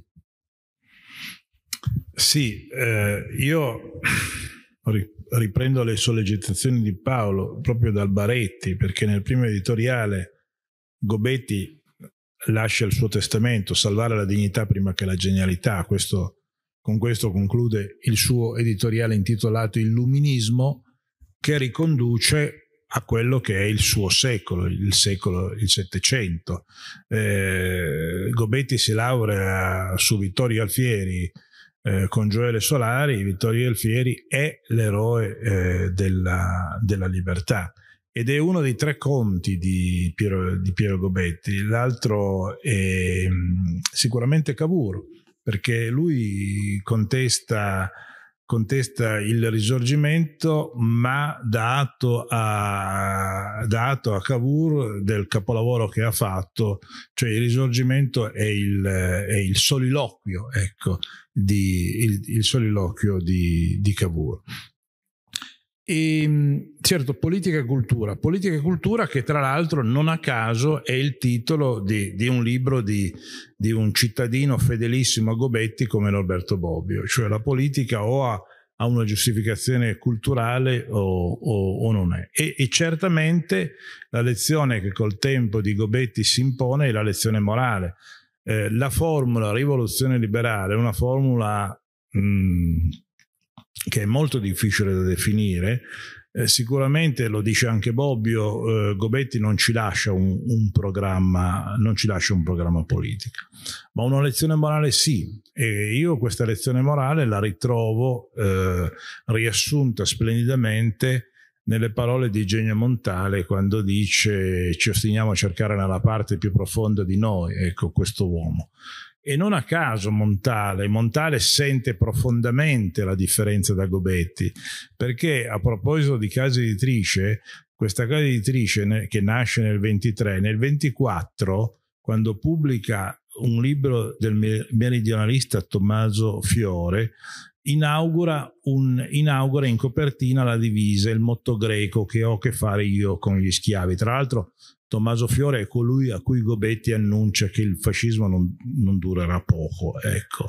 Sì, io riprendo le sollecitazioni di Paolo proprio dal Baretti, perché nel primo editoriale Gobetti lascia il suo testamento: salvare la dignità prima che la genialità. Con questo conclude il suo editoriale intitolato Illuminismo, che riconduce a quello che è il suo secolo, il Settecento. Gobetti si laurea su Vittorio Alfieri con Gioele Solari. Vittorio Alfieri è l'eroe della libertà ed è uno dei tre conti di Piero Gobetti. L'altro è sicuramente Cavour, perché lui contesta il Risorgimento, ma dà atto a Cavour del capolavoro che ha fatto, cioè il Risorgimento è il soliloquio, ecco, il soliloquio di Cavour. E certo, politica e cultura che tra l'altro non a caso è il titolo di un libro di un cittadino fedelissimo a Gobetti come Norberto Bobbio, cioè la politica o ha una giustificazione culturale o non è. E certamente la lezione che col tempo di Gobetti si impone è la lezione morale. La formula rivoluzione liberale è una formula che è molto difficile da definire. Sicuramente, lo dice anche Bobbio, Gobetti non ci lascia un programma politico, ma una lezione morale sì, e io questa lezione morale la ritrovo riassunta splendidamente nelle parole di Eugenio Montale, quando dice: ci ostiniamo a cercare nella parte più profonda di noi, ecco, questo uomo. E non a caso Montale sente profondamente la differenza da Gobetti, perché a proposito di casa editrice, questa casa editrice che nasce nel 23, nel 24, quando pubblica un libro del meridionalista Tommaso Fiore, inaugura in copertina la divisa, il motto greco che ho a che fare io con gli schiavi. Tra l'altro Tommaso Fiore è colui a cui Gobetti annuncia che il fascismo non durerà poco, ecco.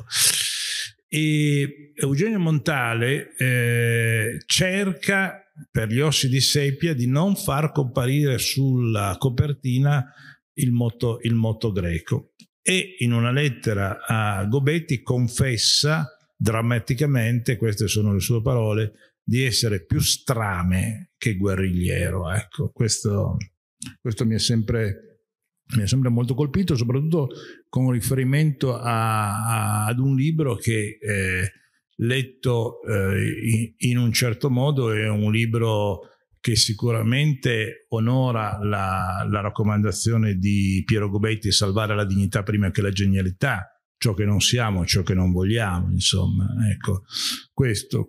E Eugenio Montale cerca, per Gli ossi di Seppia, di non far comparire sulla copertina il motto greco, e in una lettera a Gobetti confessa drammaticamente, queste sono le sue parole, di essere più strame che guerrigliero. Ecco, questo mi ha sempre molto colpito, soprattutto con riferimento ad un libro che, letto in un certo modo, è un libro che sicuramente onora la raccomandazione di Piero Gobetti: salvare la dignità prima che la genialità, ciò che non siamo, ciò che non vogliamo, insomma, ecco, questo.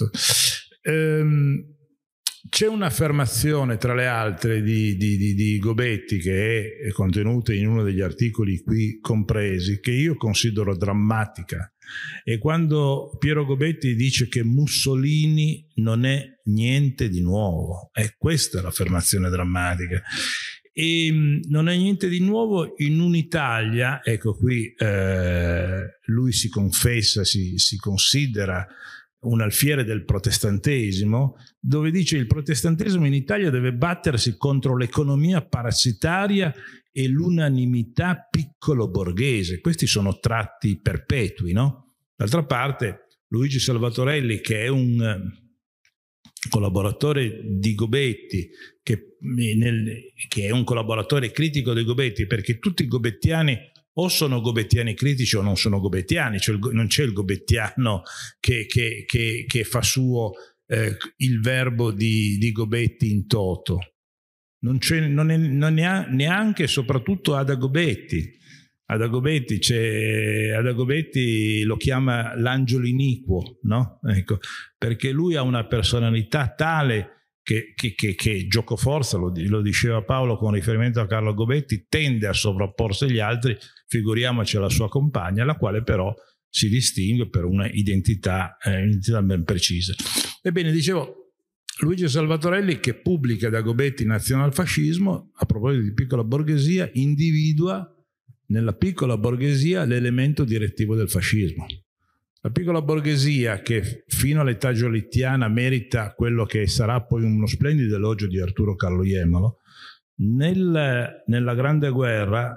C'è un'affermazione, tra le altre, di Gobetti, che è contenuta in uno degli articoli qui compresi, che io considero drammatica. E quando Piero Gobetti dice che Mussolini non è niente di nuovo, questa è l'affermazione drammatica. E non è niente di nuovo in un'Italia, ecco qui lui si confessa, si considera un alfiere del protestantesimo, dove dice: il protestantesimo in Italia deve battersi contro l'economia parassitaria e l'unanimità piccolo borghese. Questi sono tratti perpetui, no? D'altra parte Luigi Salvatorelli, che è un collaboratore di Gobetti, che è un collaboratore critico dei Gobetti, perché tutti i gobettiani o sono gobettiani critici o non sono gobettiani, cioè non c'è il gobettiano che fa suo il verbo di Gobetti in toto. Non ne ha neanche, soprattutto Ada Gobetti. Ada Gobetti lo chiama l'angelo iniquo, no? Ecco, perché lui ha una personalità tale che giocoforza, lo diceva Paolo con riferimento a Carlo Gobetti, tende a sovrapporsi agli altri, figuriamoci la sua compagna, la quale però si distingue per una identità ben precisa. Ebbene, dicevo, Luigi Salvatorelli, che pubblica da Gobetti Nazionalfascismo, a proposito di piccola borghesia, individua nella piccola borghesia l'elemento direttivo del fascismo. La piccola borghesia, che fino all'età giolittiana merita quello che sarà poi uno splendido elogio di Arturo Carlo Jemolo, nella Grande Guerra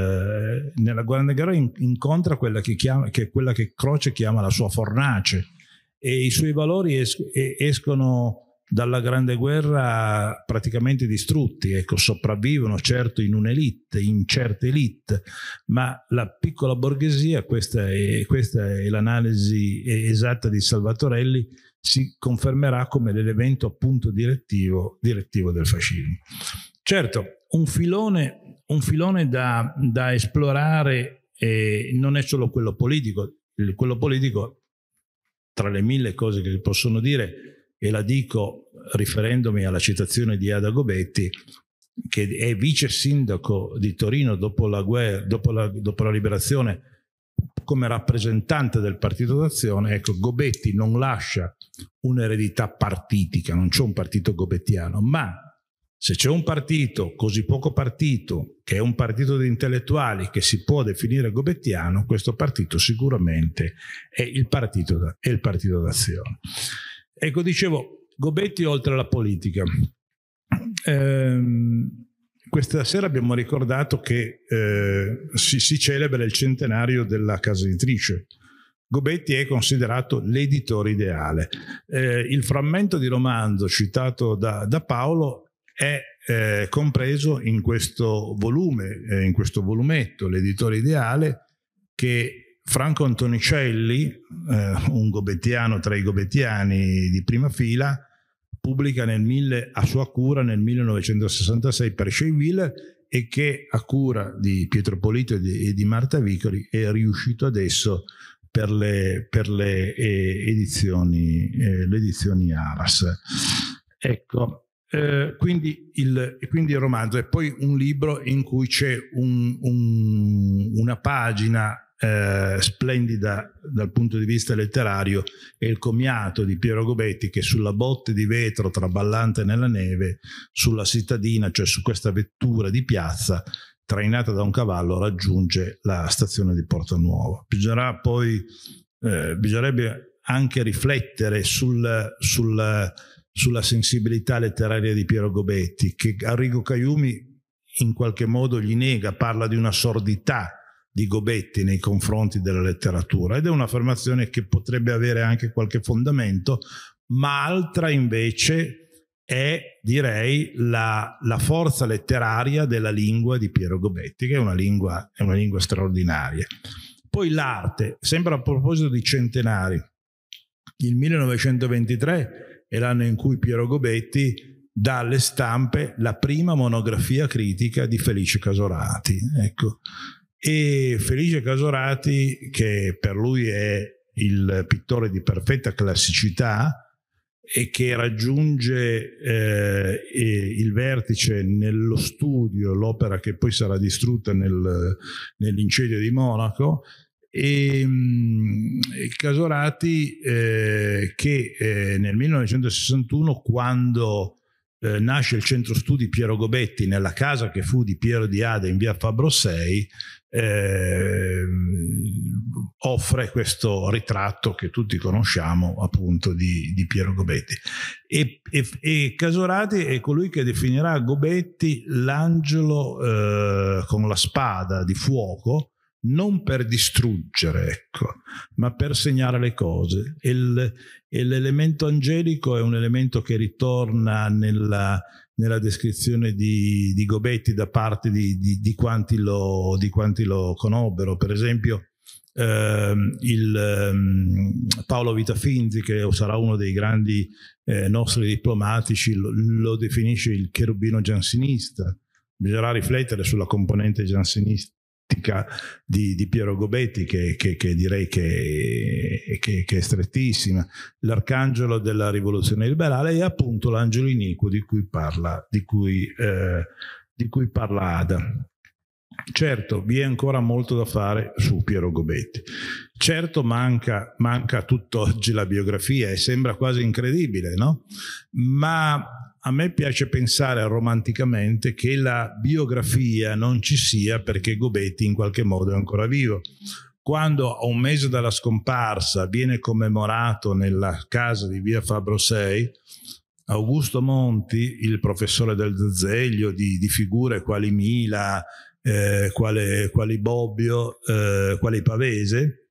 incontra quella che Croce chiama la sua fornace, e i suoi valori escono dalla Grande Guerra praticamente distrutti. Ecco, sopravvivono certo in un'elite, in certe elite, ma la piccola borghesia, questa è l'analisi esatta di Salvatorelli, si confermerà come l'elemento appunto direttivo del fascismo. Certo, un filone da esplorare non è solo quello politico. Quello politico, tra le mille cose che si possono dire, e la dico riferendomi alla citazione di Ada Gobetti, che è vice sindaco di Torino dopo la liberazione, come rappresentante del Partito d'Azione. Ecco, Gobetti non lascia un'eredità partitica, non c'è un partito gobettiano, ma se c'è un partito, così poco partito, che è un partito di intellettuali che si può definire gobettiano, questo partito sicuramente è il Partito d'Azione. Ecco, dicevo, Gobetti oltre alla politica. Questa sera abbiamo ricordato che si celebra il centenario della casa editrice. Gobetti è considerato l'editore ideale. Il frammento di romanzo citato da Paolo è compreso in questo volume, in questo volumetto, l'editore ideale, che Franco Antonicelli, un gobettiano tra i gobettiani di prima fila, pubblica a sua cura nel 1966 per Cheiville, e che a cura di Pietro Polito e di Marta Vicoli è riuscito adesso per le edizioni Aras. Ecco, quindi il romanzo è poi un libro in cui c'è una pagina splendida dal punto di vista letterario, è il commiato di Piero Gobetti, che sulla botte di vetro traballante nella neve, sulla cittadina, cioè su questa vettura di piazza trainata da un cavallo, raggiunge la stazione di Porta Nuova. Bisognerebbe anche riflettere sulla sensibilità letteraria di Piero Gobetti, che Arrigo Caiumi in qualche modo gli nega, parla di una sordità di Gobetti nei confronti della letteratura, ed è un'affermazione che potrebbe avere anche qualche fondamento, ma altra invece è, direi, la forza letteraria della lingua di Piero Gobetti, che è una lingua straordinaria. Poi l'arte, sempre a proposito di centenari, il 1923 è l'anno in cui Piero Gobetti dà alle stampe la prima monografia critica di Felice Casorati. Ecco. E Felice Casorati, che per lui è il pittore di perfetta classicità e che raggiunge il vertice nello studio, l'opera che poi sarà distrutta nell'incendio di Monaco, e Casorati che nel 1961, quando nasce il centro studi Piero Gobetti nella casa che fu di Piero di Ada in via Fabbro 6, offre questo ritratto che tutti conosciamo appunto di Piero Gobetti. E Casorati è colui che definirà Gobetti l'angelo con la spada di fuoco, non per distruggere, ecco, ma per segnare le cose. E l'elemento angelico è un elemento che ritorna nella descrizione di Gobetti da parte di quanti lo conobbero. Per esempio Paolo Vitafinzi, che sarà uno dei grandi nostri diplomatici, lo definisce il cherubino giansinista. Bisognerà riflettere sulla componente giansinistica di Piero Gobetti, che direi che è strettissima. L'arcangelo della rivoluzione liberale è appunto l'angelo iniquo di cui parla Ada. Certo, vi è ancora molto da fare su Piero Gobetti. Certo, manca tutt'oggi la biografia e sembra quasi incredibile, no? Ma a me piace pensare romanticamente che la biografia non ci sia perché Gobetti in qualche modo è ancora vivo. Quando a un mese dalla scomparsa viene commemorato nella casa di via Fabbro 6, Augusto Monti, il professore del Zazeglio, di figure quali Mila, quali Bobbio, quali Pavese,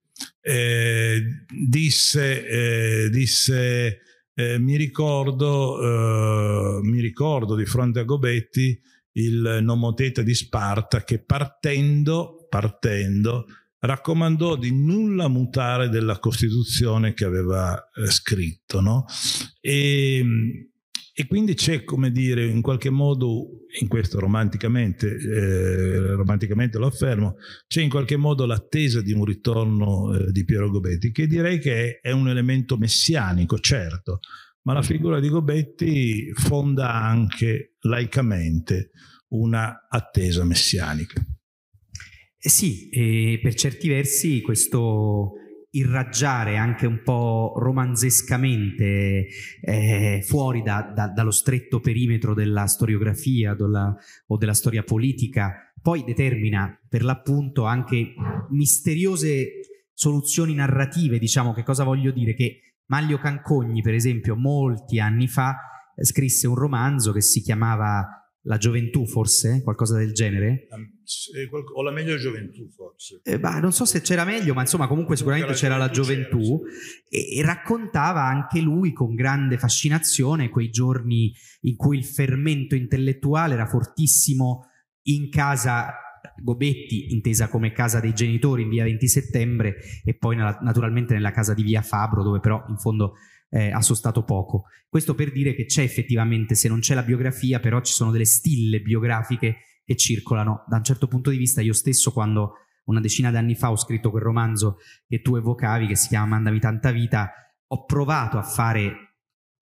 disse mi ricordo di fronte a Gobetti il nomoteta di Sparta che partendo raccomandò di nulla mutare della Costituzione che aveva scritto, no? E quindi c'è, come dire, in qualche modo, in questo romanticamente lo affermo, c'è in qualche modo l'attesa di un ritorno di Piero Gobetti, che direi che è un elemento messianico, certo, ma la figura di Gobetti fonda anche laicamente una attesa messianica. Sì, per certi versi questo irraggiare anche un po' romanzescamente fuori dallo stretto perimetro della storiografia o della storia politica poi determina per l'appunto anche misteriose soluzioni narrative. Diciamo, che cosa voglio dire? Che Manlio Cancogni, per esempio, molti anni fa scrisse un romanzo che si chiamava La gioventù, forse? Qualcosa del genere? O la meglio gioventù, forse. Non so se c'era meglio, ma insomma comunque sicuramente c'era la gioventù, e raccontava anche lui con grande fascinazione quei giorni in cui il fermento intellettuale era fortissimo in casa Gobetti, intesa come casa dei genitori in via 20 settembre, e poi naturalmente nella casa di via Fabbro, dove però in fondo ha sostato poco. Questo per dire che c'è effettivamente, se non c'è la biografia, però ci sono delle stille biografiche che circolano. Da un certo punto di vista, io stesso, quando una decina d'anni fa ho scritto quel romanzo che tu evocavi, che si chiama Mandami tanta vita, ho provato a fare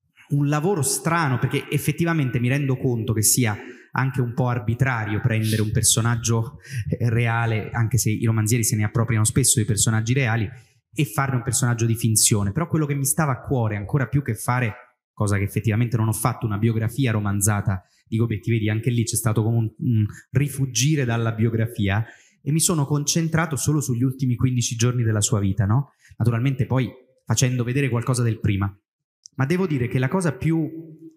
un lavoro strano, perché effettivamente mi rendo conto che sia anche un po' arbitrario prendere un personaggio reale, anche se i romanzieri se ne appropriano spesso di personaggi reali, e farne un personaggio di finzione. Però quello che mi stava a cuore, ancora più che fare, cosa che effettivamente non ho fatto, una biografia romanzata di Gobetti, vedi, anche lì c'è stato come un rifugire dalla biografia, e mi sono concentrato solo sugli ultimi 15 giorni della sua vita, no? Naturalmente poi facendo vedere qualcosa del prima. Ma devo dire che la cosa più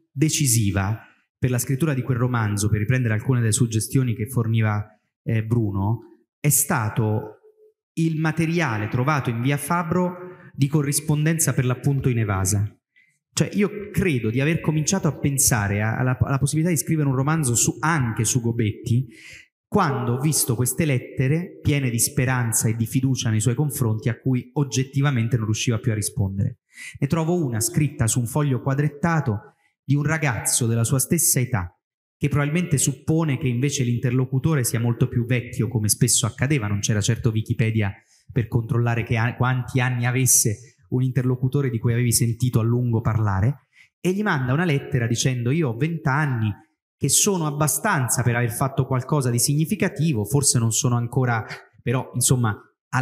decisiva per la scrittura di quel romanzo, per riprendere alcune delle suggestioni che forniva Bruno, è stato il materiale trovato in via Fabbro di corrispondenza per l'appunto inevasa. Cioè, io credo di aver cominciato a pensare alla possibilità di scrivere un romanzo anche su Gobetti quando ho visto queste lettere piene di speranza e di fiducia nei suoi confronti, a cui oggettivamente non riusciva più a rispondere. Ne trovo una scritta su un foglio quadrettato di un ragazzo della sua stessa età, che probabilmente suppone che invece l'interlocutore sia molto più vecchio, come spesso accadeva. Non c'era certo Wikipedia per controllare quanti anni avesse un interlocutore di cui avevi sentito a lungo parlare, e gli manda una lettera dicendo: io ho 20 anni, che sono abbastanza per aver fatto qualcosa di significativo, forse non sono ancora, però insomma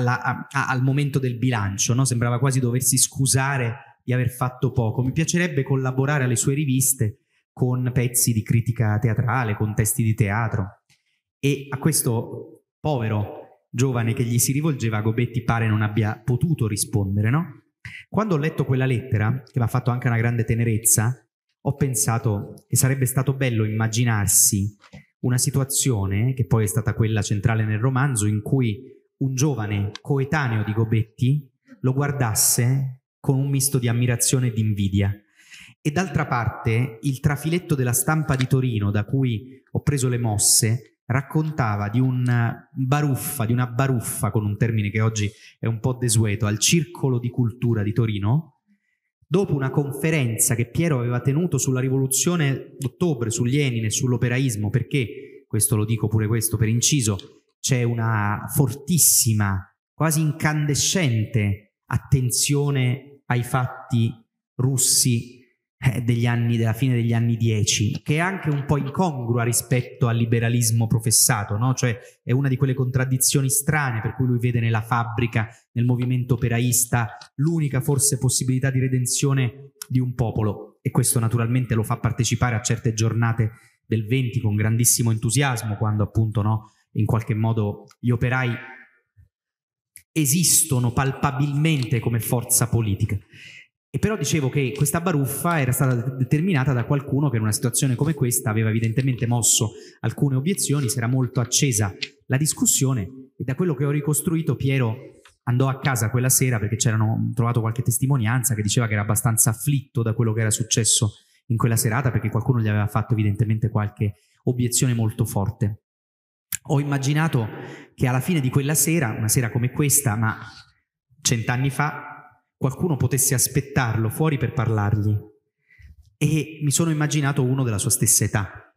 al momento del bilancio, no? Sembrava quasi doversi scusare di aver fatto poco. Mi piacerebbe collaborare alle sue riviste con pezzi di critica teatrale, con testi di teatro. E a questo povero giovane che gli si rivolgeva, Gobetti pare non abbia potuto rispondere, no? Quando ho letto quella lettera, che mi ha fatto anche una grande tenerezza, ho pensato che sarebbe stato bello immaginarsi una situazione, che poi è stata quella centrale nel romanzo, in cui un giovane coetaneo di Gobetti lo guardasse con un misto di ammirazione e di invidia. E d'altra parte il trafiletto della Stampa di Torino, da cui ho preso le mosse, raccontava di una baruffa, con un termine che oggi è un po' desueto, al Circolo di Cultura di Torino, dopo una conferenza che Piero aveva tenuto sulla rivoluzione d'ottobre, sugli Lenin e sull'operaismo, perché, questo lo dico pure questo per inciso, c'è una fortissima, quasi incandescente attenzione ai fatti russi della fine degli anni 10, che è anche un po' incongrua rispetto al liberalismo professato, no? Cioè è una di quelle contraddizioni strane per cui lui vede nella fabbrica, nel movimento operaista, l'unica forse possibilità di redenzione di un popolo, e questo naturalmente lo fa partecipare a certe giornate del 20 con grandissimo entusiasmo, quando appunto, no, in qualche modo gli operai esistono palpabilmente come forza politica. E però dicevo che questa baruffa era stata determinata da qualcuno che in una situazione come questa aveva evidentemente mosso alcune obiezioni, si era molto accesa la discussione, e da quello che ho ricostruito Piero andò a casa quella sera perché c'erano trovato qualche testimonianza che diceva che era abbastanza afflitto da quello che era successo in quella serata, perché qualcuno gli aveva fatto evidentemente qualche obiezione molto forte. Ho immaginato che alla fine di quella sera, una sera come questa, ma 100 anni fa, qualcuno potesse aspettarlo fuori per parlargli, e mi sono immaginato uno della sua stessa età,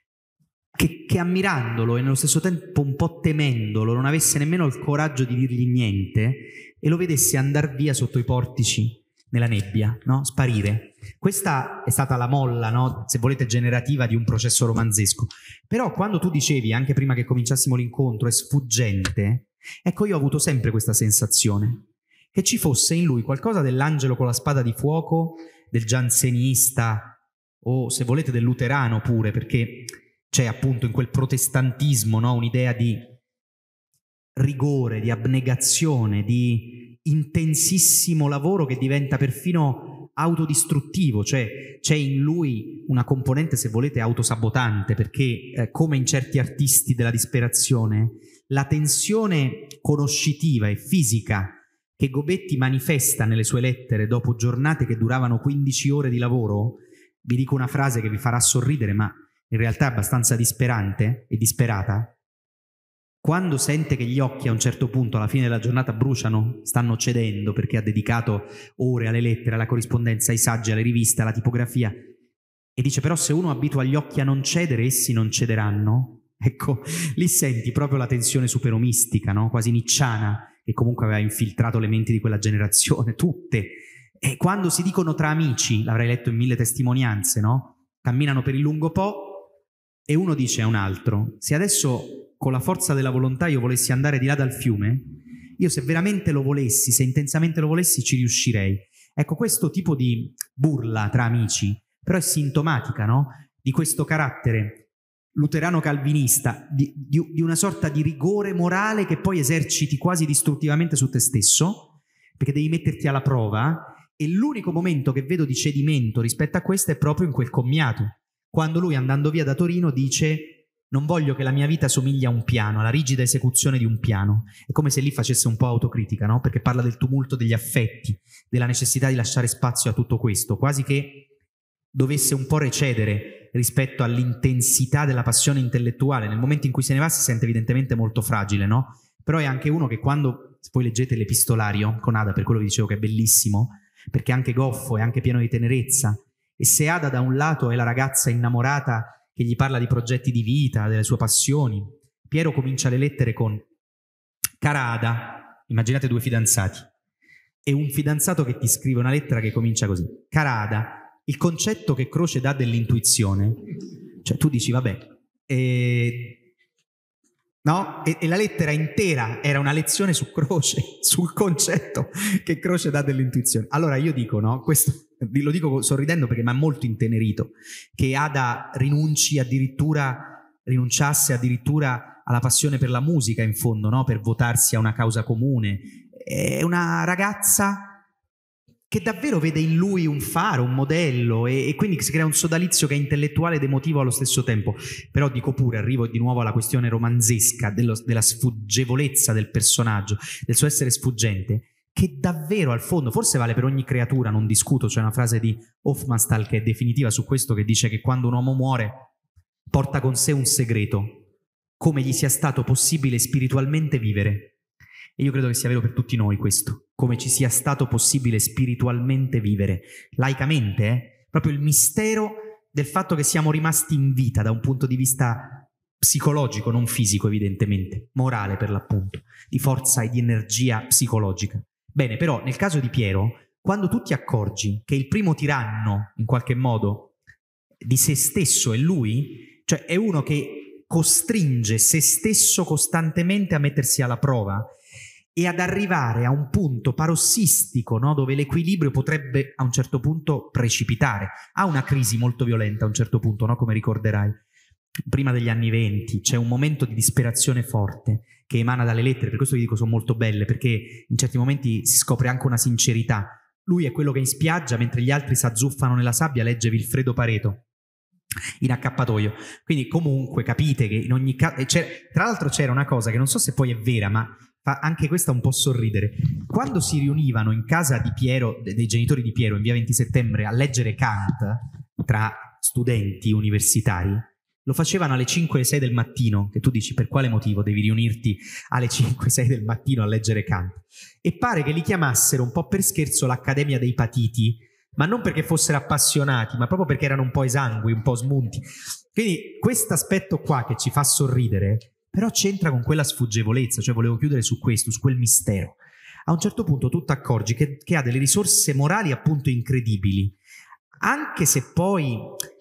che ammirandolo e nello stesso tempo un po' temendolo non avesse nemmeno il coraggio di dirgli niente e lo vedesse andar via sotto i portici nella nebbia, no? Sparire. Questa è stata la molla, no? Se volete, generativa di un processo romanzesco. Però quando tu dicevi, anche prima che cominciassimo l'incontro, è sfuggente, ecco, io ho avuto sempre questa sensazione che ci fosse in lui qualcosa dell'angelo con la spada di fuoco, del giansenista, o se volete del luterano pure, perché c'è appunto in quel protestantismo, no, un'idea di rigore, di abnegazione, di intensissimo lavoro che diventa perfino autodistruttivo, cioè c'è in lui una componente, se volete, autosabotante, perché come in certi artisti della disperazione, la tensione conoscitiva e fisica che Gobetti manifesta nelle sue lettere dopo giornate che duravano 15 ore di lavoro, vi dico una frase che vi farà sorridere, ma in realtà è abbastanza disperante e disperata. Quando sente che gli occhi a un certo punto alla fine della giornata bruciano, stanno cedendo perché ha dedicato ore alle lettere, alla corrispondenza, ai saggi, alle riviste, alla tipografia, e dice però se uno abitua gli occhi a non cedere, essi non cederanno. Ecco, lì senti proprio la tensione superomistica, no? Quasi nicciana, che comunque aveva infiltrato le menti di quella generazione, tutte. E quando si dicono tra amici, l'avrei letto in 1000 testimonianze, no? Camminano per il lungo Po e uno dice a un altro: se adesso con la forza della volontà io volessi andare di là dal fiume, io se veramente lo volessi, se intensamente lo volessi, ci riuscirei. Ecco, questo tipo di burla tra amici però è sintomatica, no? Di questo carattere luterano-calvinista, di una sorta di rigore morale che poi eserciti quasi distruttivamente su te stesso, perché devi metterti alla prova, e l'unico momento che vedo di cedimento rispetto a questo è proprio in quel commiato, quando lui, andando via da Torino, dice: non voglio che la mia vita somigli a un piano, alla rigida esecuzione di un piano. È come se lì facesse un po' autocritica, no? Perché parla del tumulto degli affetti, della necessità di lasciare spazio a tutto questo, quasi che dovesse un po' recedere rispetto all'intensità della passione intellettuale. Nel momento in cui se ne va si sente evidentemente molto fragile, no? Però è anche uno che quando poi leggete l'epistolario con Ada, per quello vi dicevo che è bellissimo, perché è anche goffo, è anche pieno di tenerezza, e se Ada da un lato è la ragazza innamorata che gli parla di progetti di vita, delle sue passioni, Piero comincia le lettere con: cara Ada, immaginate due fidanzati, e un fidanzato che ti scrive una lettera che comincia così: cara Ada, il concetto che Croce dà dell'intuizione, cioè tu dici vabbè, no? E la lettera intera era una lezione su Croce, sul concetto che Croce dà dell'intuizione. Allora io dico, no, questo lo dico sorridendo perché mi ha molto intenerito, che Ada rinunciasse addirittura alla passione per la musica, in fondo, no? Per votarsi a una causa comune. È una ragazza che davvero vede in lui un faro, un modello, e quindi si crea un sodalizio che è intellettuale ed emotivo allo stesso tempo. Però dico pure, arrivo di nuovo alla questione romanzesca della sfuggevolezza del personaggio, del suo essere sfuggente, che davvero al fondo, forse vale per ogni creatura, non discuto, c'è una frase di Hofmannsthal che è definitiva su questo, che dice che quando un uomo muore porta con sé un segreto, come gli sia stato possibile spiritualmente vivere. E io credo che sia vero per tutti noi questo, come ci sia stato possibile spiritualmente vivere, laicamente, proprio il mistero del fatto che siamo rimasti in vita da un punto di vista psicologico, non fisico evidentemente, morale per l'appunto, di forza e di energia psicologica. Bene, però nel caso di Piero, quando tu ti accorgi che il primo tiranno, in qualche modo, di se stesso è lui, cioè è uno che costringe se stesso costantemente a mettersi alla prova e ad arrivare a un punto parossistico, no? Dove l'equilibrio potrebbe a un certo punto precipitare. Ha una crisi molto violenta a un certo punto, no? Come ricorderai. Prima degli anni 20 c'è un momento di disperazione forte che emana dalle lettere, per questo vi dico sono molto belle, perché in certi momenti si scopre anche una sincerità. Lui è quello che in spiaggia, mentre gli altri s'azzuffano nella sabbia, legge Vilfredo Pareto in accappatoio. Quindi comunque capite che in ogni caso, tra l'altro c'era una cosa che non so se poi è vera, ma fa anche questa un po' sorridere. Quando si riunivano in casa di Piero, dei genitori di Piero, in via 20 settembre a leggere Kant tra studenti universitari, lo facevano alle 5 e 6 del mattino, che tu dici per quale motivo devi riunirti alle 5 e 6 del mattino a leggere Kant? E pare che li chiamassero un po' per scherzo l'Accademia dei Patiti, ma non perché fossero appassionati, ma proprio perché erano un po' esangui, un po' smunti. Quindi questo aspetto qua che ci fa sorridere, però c'entra con quella sfuggevolezza, cioè volevo chiudere su questo, su quel mistero. A un certo punto tu ti accorgi che ha delle risorse morali appunto incredibili, anche se poi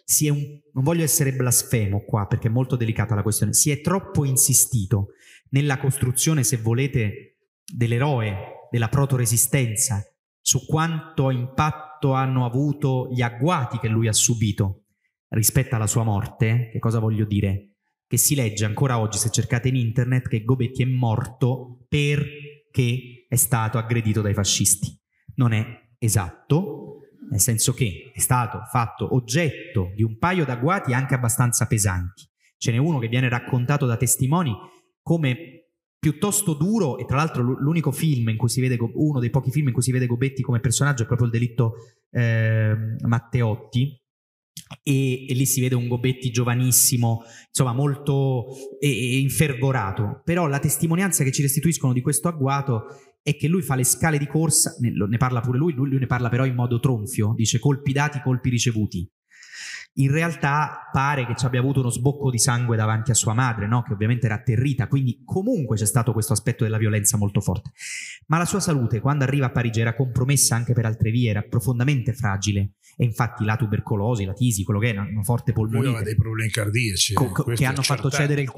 non voglio essere blasfemo qua perché è molto delicata la questione, si è troppo insistito nella costruzione, se volete, dell'eroe, della proto-resistenza, su quanto impatto hanno avuto gli agguati che lui ha subito rispetto alla sua morte. Che cosa voglio dire? Che si legge ancora oggi, se cercate in internet, che Gobetti è morto perché è stato aggredito dai fascisti. Non è esatto, nel senso che è stato fatto oggetto di un paio d'agguati anche abbastanza pesanti. Ce n'è uno che viene raccontato da testimoni come piuttosto duro, e tra l'altro l'unico film in cui si vede, uno dei pochi film in cui si vede Gobetti come personaggio è proprio il delitto Matteotti, e lì si vede un Gobetti giovanissimo, insomma molto infervorato. Però la testimonianza che ci restituiscono di questo agguato è che lui fa le scale di corsa, ne parla pure lui ne parla però in modo tronfio, dice colpi dati, colpi ricevuti. In realtà pare che ci abbia avuto uno sbocco di sangue davanti a sua madre, no? Che ovviamente era atterrita, quindi comunque c'è stato questo aspetto della violenza molto forte. Ma la sua salute, quando arriva a Parigi, era compromessa anche per altre vie, era profondamente fragile. E infatti la tubercolosi, la tisi, quello che è una forte polmonite, aveva dei problemi cardiaci che hanno fatto cedere il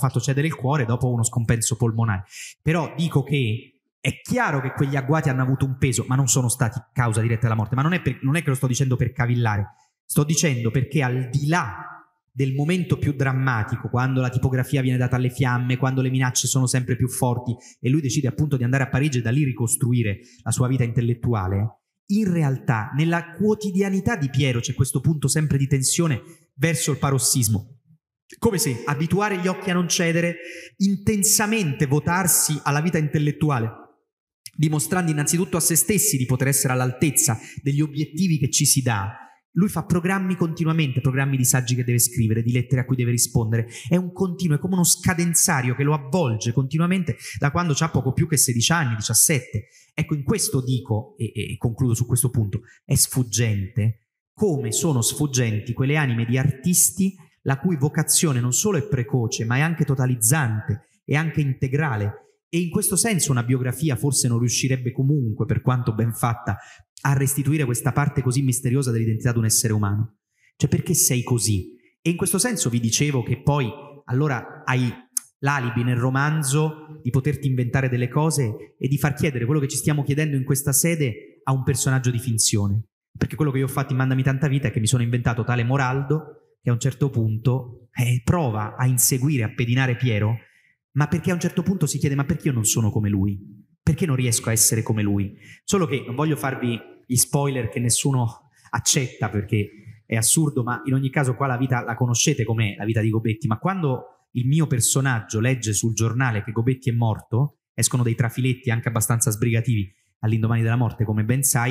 cuore, dopo uno scompenso polmonare. Però dico che è chiaro che quegli agguati hanno avuto un peso, ma non sono stati causa diretta della morte. Ma non è che lo sto dicendo per cavillare, sto dicendo perché al di là del momento più drammatico, quando la tipografia viene data alle fiamme, quando le minacce sono sempre più forti e lui decide appunto di andare a Parigi e da lì ricostruire la sua vita intellettuale, in realtà nella quotidianità di Piero c'è questo punto sempre di tensione verso il parossismo, come se abituare gli occhi a non cedere, intensamente votarsi alla vita intellettuale, dimostrando innanzitutto a se stessi di poter essere all'altezza degli obiettivi che ci si dà. Lui fa programmi continuamente, programmi di saggi che deve scrivere, di lettere a cui deve rispondere. È un continuo, è come uno scadenzario che lo avvolge continuamente da quando ha poco più che 16 anni, 17. Ecco, in questo dico, e concludo su questo punto, è sfuggente come sono sfuggenti quelle anime di artisti la cui vocazione non solo è precoce, ma è anche totalizzante, è anche integrale. E in questo senso una biografia forse non riuscirebbe comunque, per quanto ben fatta, a restituire questa parte così misteriosa dell'identità di un essere umano. Cioè, perché sei così? E in questo senso vi dicevo che poi allora hai l'alibi nel romanzo di poterti inventare delle cose e di far chiedere quello che ci stiamo chiedendo in questa sede a un personaggio di finzione. Perché quello che io ho fatto in Mandami tanta vita è che mi sono inventato tale Moraldo che a un certo punto prova a inseguire, a pedinare Piero, ma perché a un certo punto si chiede: ma perché io non sono come lui? Perché non riesco a essere come lui? Solo che non voglio farvi gli spoiler che nessuno accetta perché è assurdo, ma in ogni caso qua la vita la conoscete com'è, la vita di Gobetti, ma quando il mio personaggio legge sul giornale che Gobetti è morto, escono dei trafiletti anche abbastanza sbrigativi all'indomani della morte, come ben sai,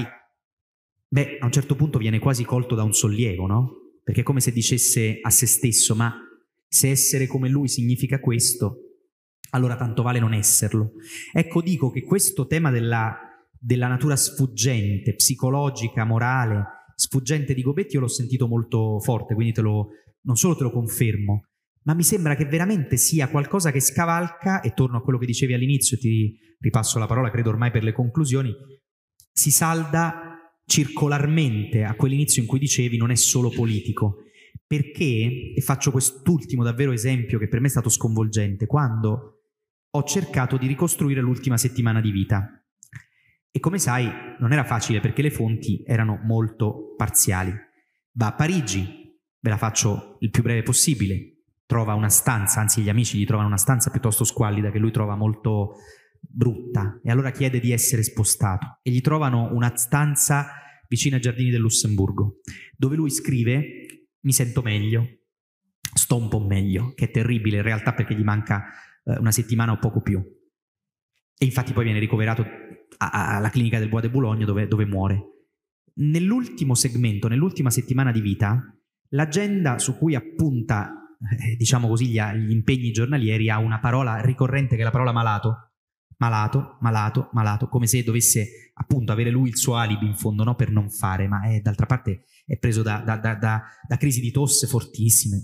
a un certo punto viene quasi colto da un sollievo, no? Perché è come se dicesse a se stesso: ma se essere come lui significa questo, allora tanto vale non esserlo. Ecco, dico che questo tema della natura sfuggente, psicologica, morale, sfuggente di Gobetti io l'ho sentito molto forte, quindi non solo te lo confermo, ma mi sembra che veramente sia qualcosa che scavalca, e torno a quello che dicevi all'inizio e ti ripasso la parola, credo ormai per le conclusioni, si salda circolarmente a quell'inizio in cui dicevi non è solo politico, perché, e faccio quest'ultimo davvero esempio che per me è stato sconvolgente, quando ho cercato di ricostruire l'ultima settimana di vita. E come sai non era facile perché le fonti erano molto parziali. Va a Parigi, ve la faccio il più breve possibile, trova una stanza, anzi gli amici gli trovano una stanza piuttosto squallida che lui trova molto brutta, e allora chiede di essere spostato e gli trovano una stanza vicino ai giardini del Lussemburgo, dove lui scrive: mi sento meglio, sto un po' meglio, che è terribile in realtà perché gli manca una settimana o poco più, e infatti poi viene ricoverato alla clinica del Bois de Boulogne dove muore. Nell'ultimo segmento, nell'ultima settimana di vita, l'agenda su cui appunta diciamo così gli impegni giornalieri ha una parola ricorrente che è la parola malato, malato, malato, malato, come se dovesse appunto avere lui il suo alibi in fondo, no, per non fare, ma d'altra parte è preso da crisi di tosse fortissime.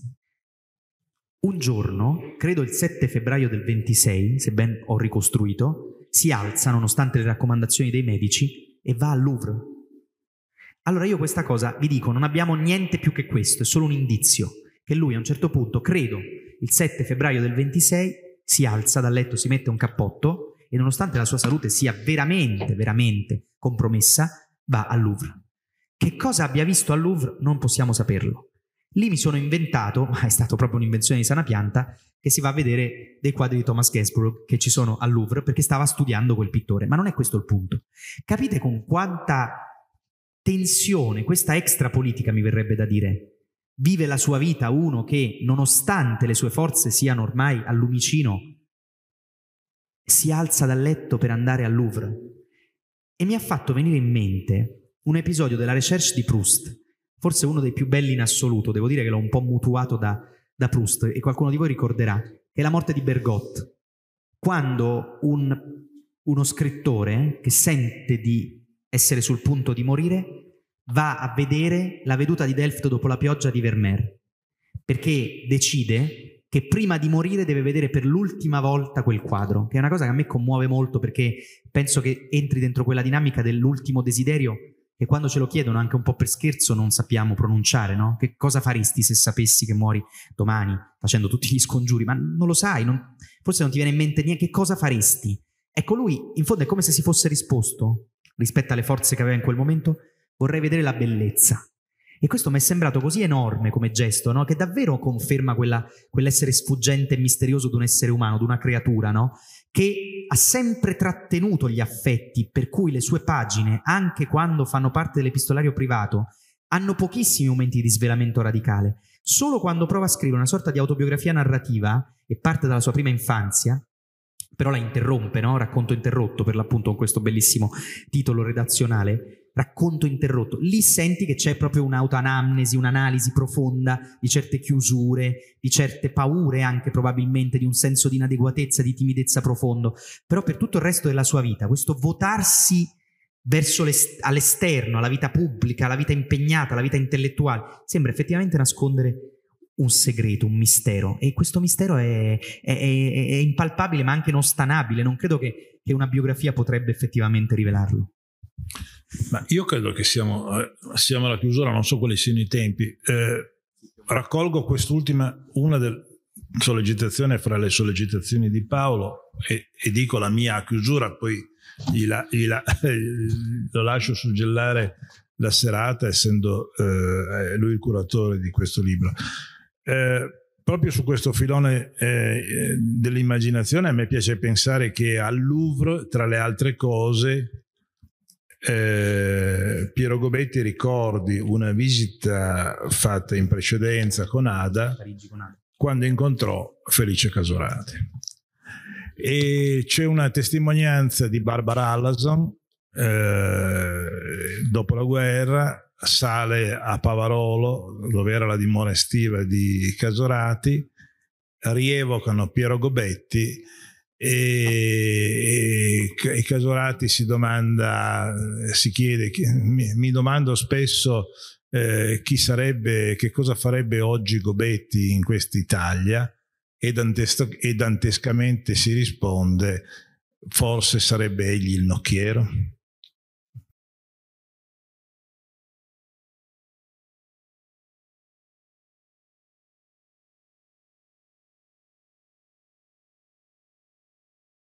Un giorno, credo il 7 febbraio del 26, se ben ho ricostruito, si alza nonostante le raccomandazioni dei medici e va al Louvre. Allora io questa cosa vi dico, non abbiamo niente più che questo, è solo un indizio che lui a un certo punto, credo il 7 febbraio del 26, si alza dal letto, si mette un cappotto e nonostante la sua salute sia veramente, veramente compromessa, va al Louvre. Che cosa abbia visto al Louvre non possiamo saperlo. Lì mi sono inventato, ma è stato proprio un'invenzione di sana pianta, che si va a vedere dei quadri di Thomas Gainsborough che ci sono al Louvre perché stava studiando quel pittore, ma non è questo il punto. Capite con quanta tensione, questa extrapolitica mi verrebbe da dire, vive la sua vita uno che, nonostante le sue forze siano ormai al lumicino, si alza dal letto per andare al Louvre. E mi ha fatto venire in mente un episodio della Recherche di Proust, forse uno dei più belli in assoluto, devo dire che l'ho un po' mutuato da Proust, e qualcuno di voi ricorderà, che è la morte di Bergotte, quando uno scrittore che sente di essere sul punto di morire va a vedere la veduta di Delft dopo la pioggia di Vermeer, perché decide che prima di morire deve vedere per l'ultima volta quel quadro, che è una cosa che a me commuove molto perché penso che entri dentro quella dinamica dell'ultimo desiderio che quando ce lo chiedono anche un po' per scherzo non sappiamo pronunciare, no? Che cosa faresti se sapessi che muori domani facendo tutti gli scongiuri? Ma non lo sai, forse non ti viene in mente niente. Che cosa faresti? Ecco, lui in fondo è come se si fosse risposto rispetto alle forze che aveva in quel momento: vorrei vedere la bellezza. E questo mi è sembrato così enorme come gesto, no? Che davvero conferma quell'essere sfuggente e misterioso di un essere umano, di una creatura, no? Che ha sempre trattenuto gli affetti, per cui le sue pagine, anche quando fanno parte dell'epistolario privato, hanno pochissimi momenti di svelamento radicale. Solo quando prova a scrivere una sorta di autobiografia narrativa e parte dalla sua prima infanzia, però la interrompe, no? Racconto interrotto, per l'appunto, con questo bellissimo titolo redazionale, racconto interrotto. Lì senti che c'è proprio un'autoanamnesi, un'analisi profonda di certe chiusure, di certe paure anche probabilmente, di un senso di inadeguatezza, di timidezza profondo. Però per tutto il resto della sua vita, questo votarsi verso all'esterno, alla vita pubblica, alla vita impegnata, alla vita intellettuale, sembra effettivamente nascondere un segreto, un mistero, e questo mistero è impalpabile ma anche non stanabile. Non credo che una biografia potrebbe effettivamente rivelarlo. Ma io credo che siamo alla chiusura, non so quali siano i tempi. Raccolgo quest'ultima, una delle sollecitazioni fra le sollecitazioni di Paolo, e dico la mia a chiusura, poi lo lascio suggellare la serata, essendo lui il curatore di questo libro. proprio su questo filone dell'immaginazione, a me piace pensare che al Louvre, tra le altre cose, Piero Gobetti ricordi una visita fatta in precedenza con Ada, quando incontrò Felice Casorati. E c'è una testimonianza di Barbara Allason, dopo la guerra sale a Pavarolo, dove era la dimora estiva di Casorati, rievocano Piero Gobetti e Casorati si domanda, si chiede, mi domando spesso chi sarebbe, che cosa farebbe oggi Gobetti in quest'Italia, e dantescamente si risponde: forse sarebbe egli il nocchiero.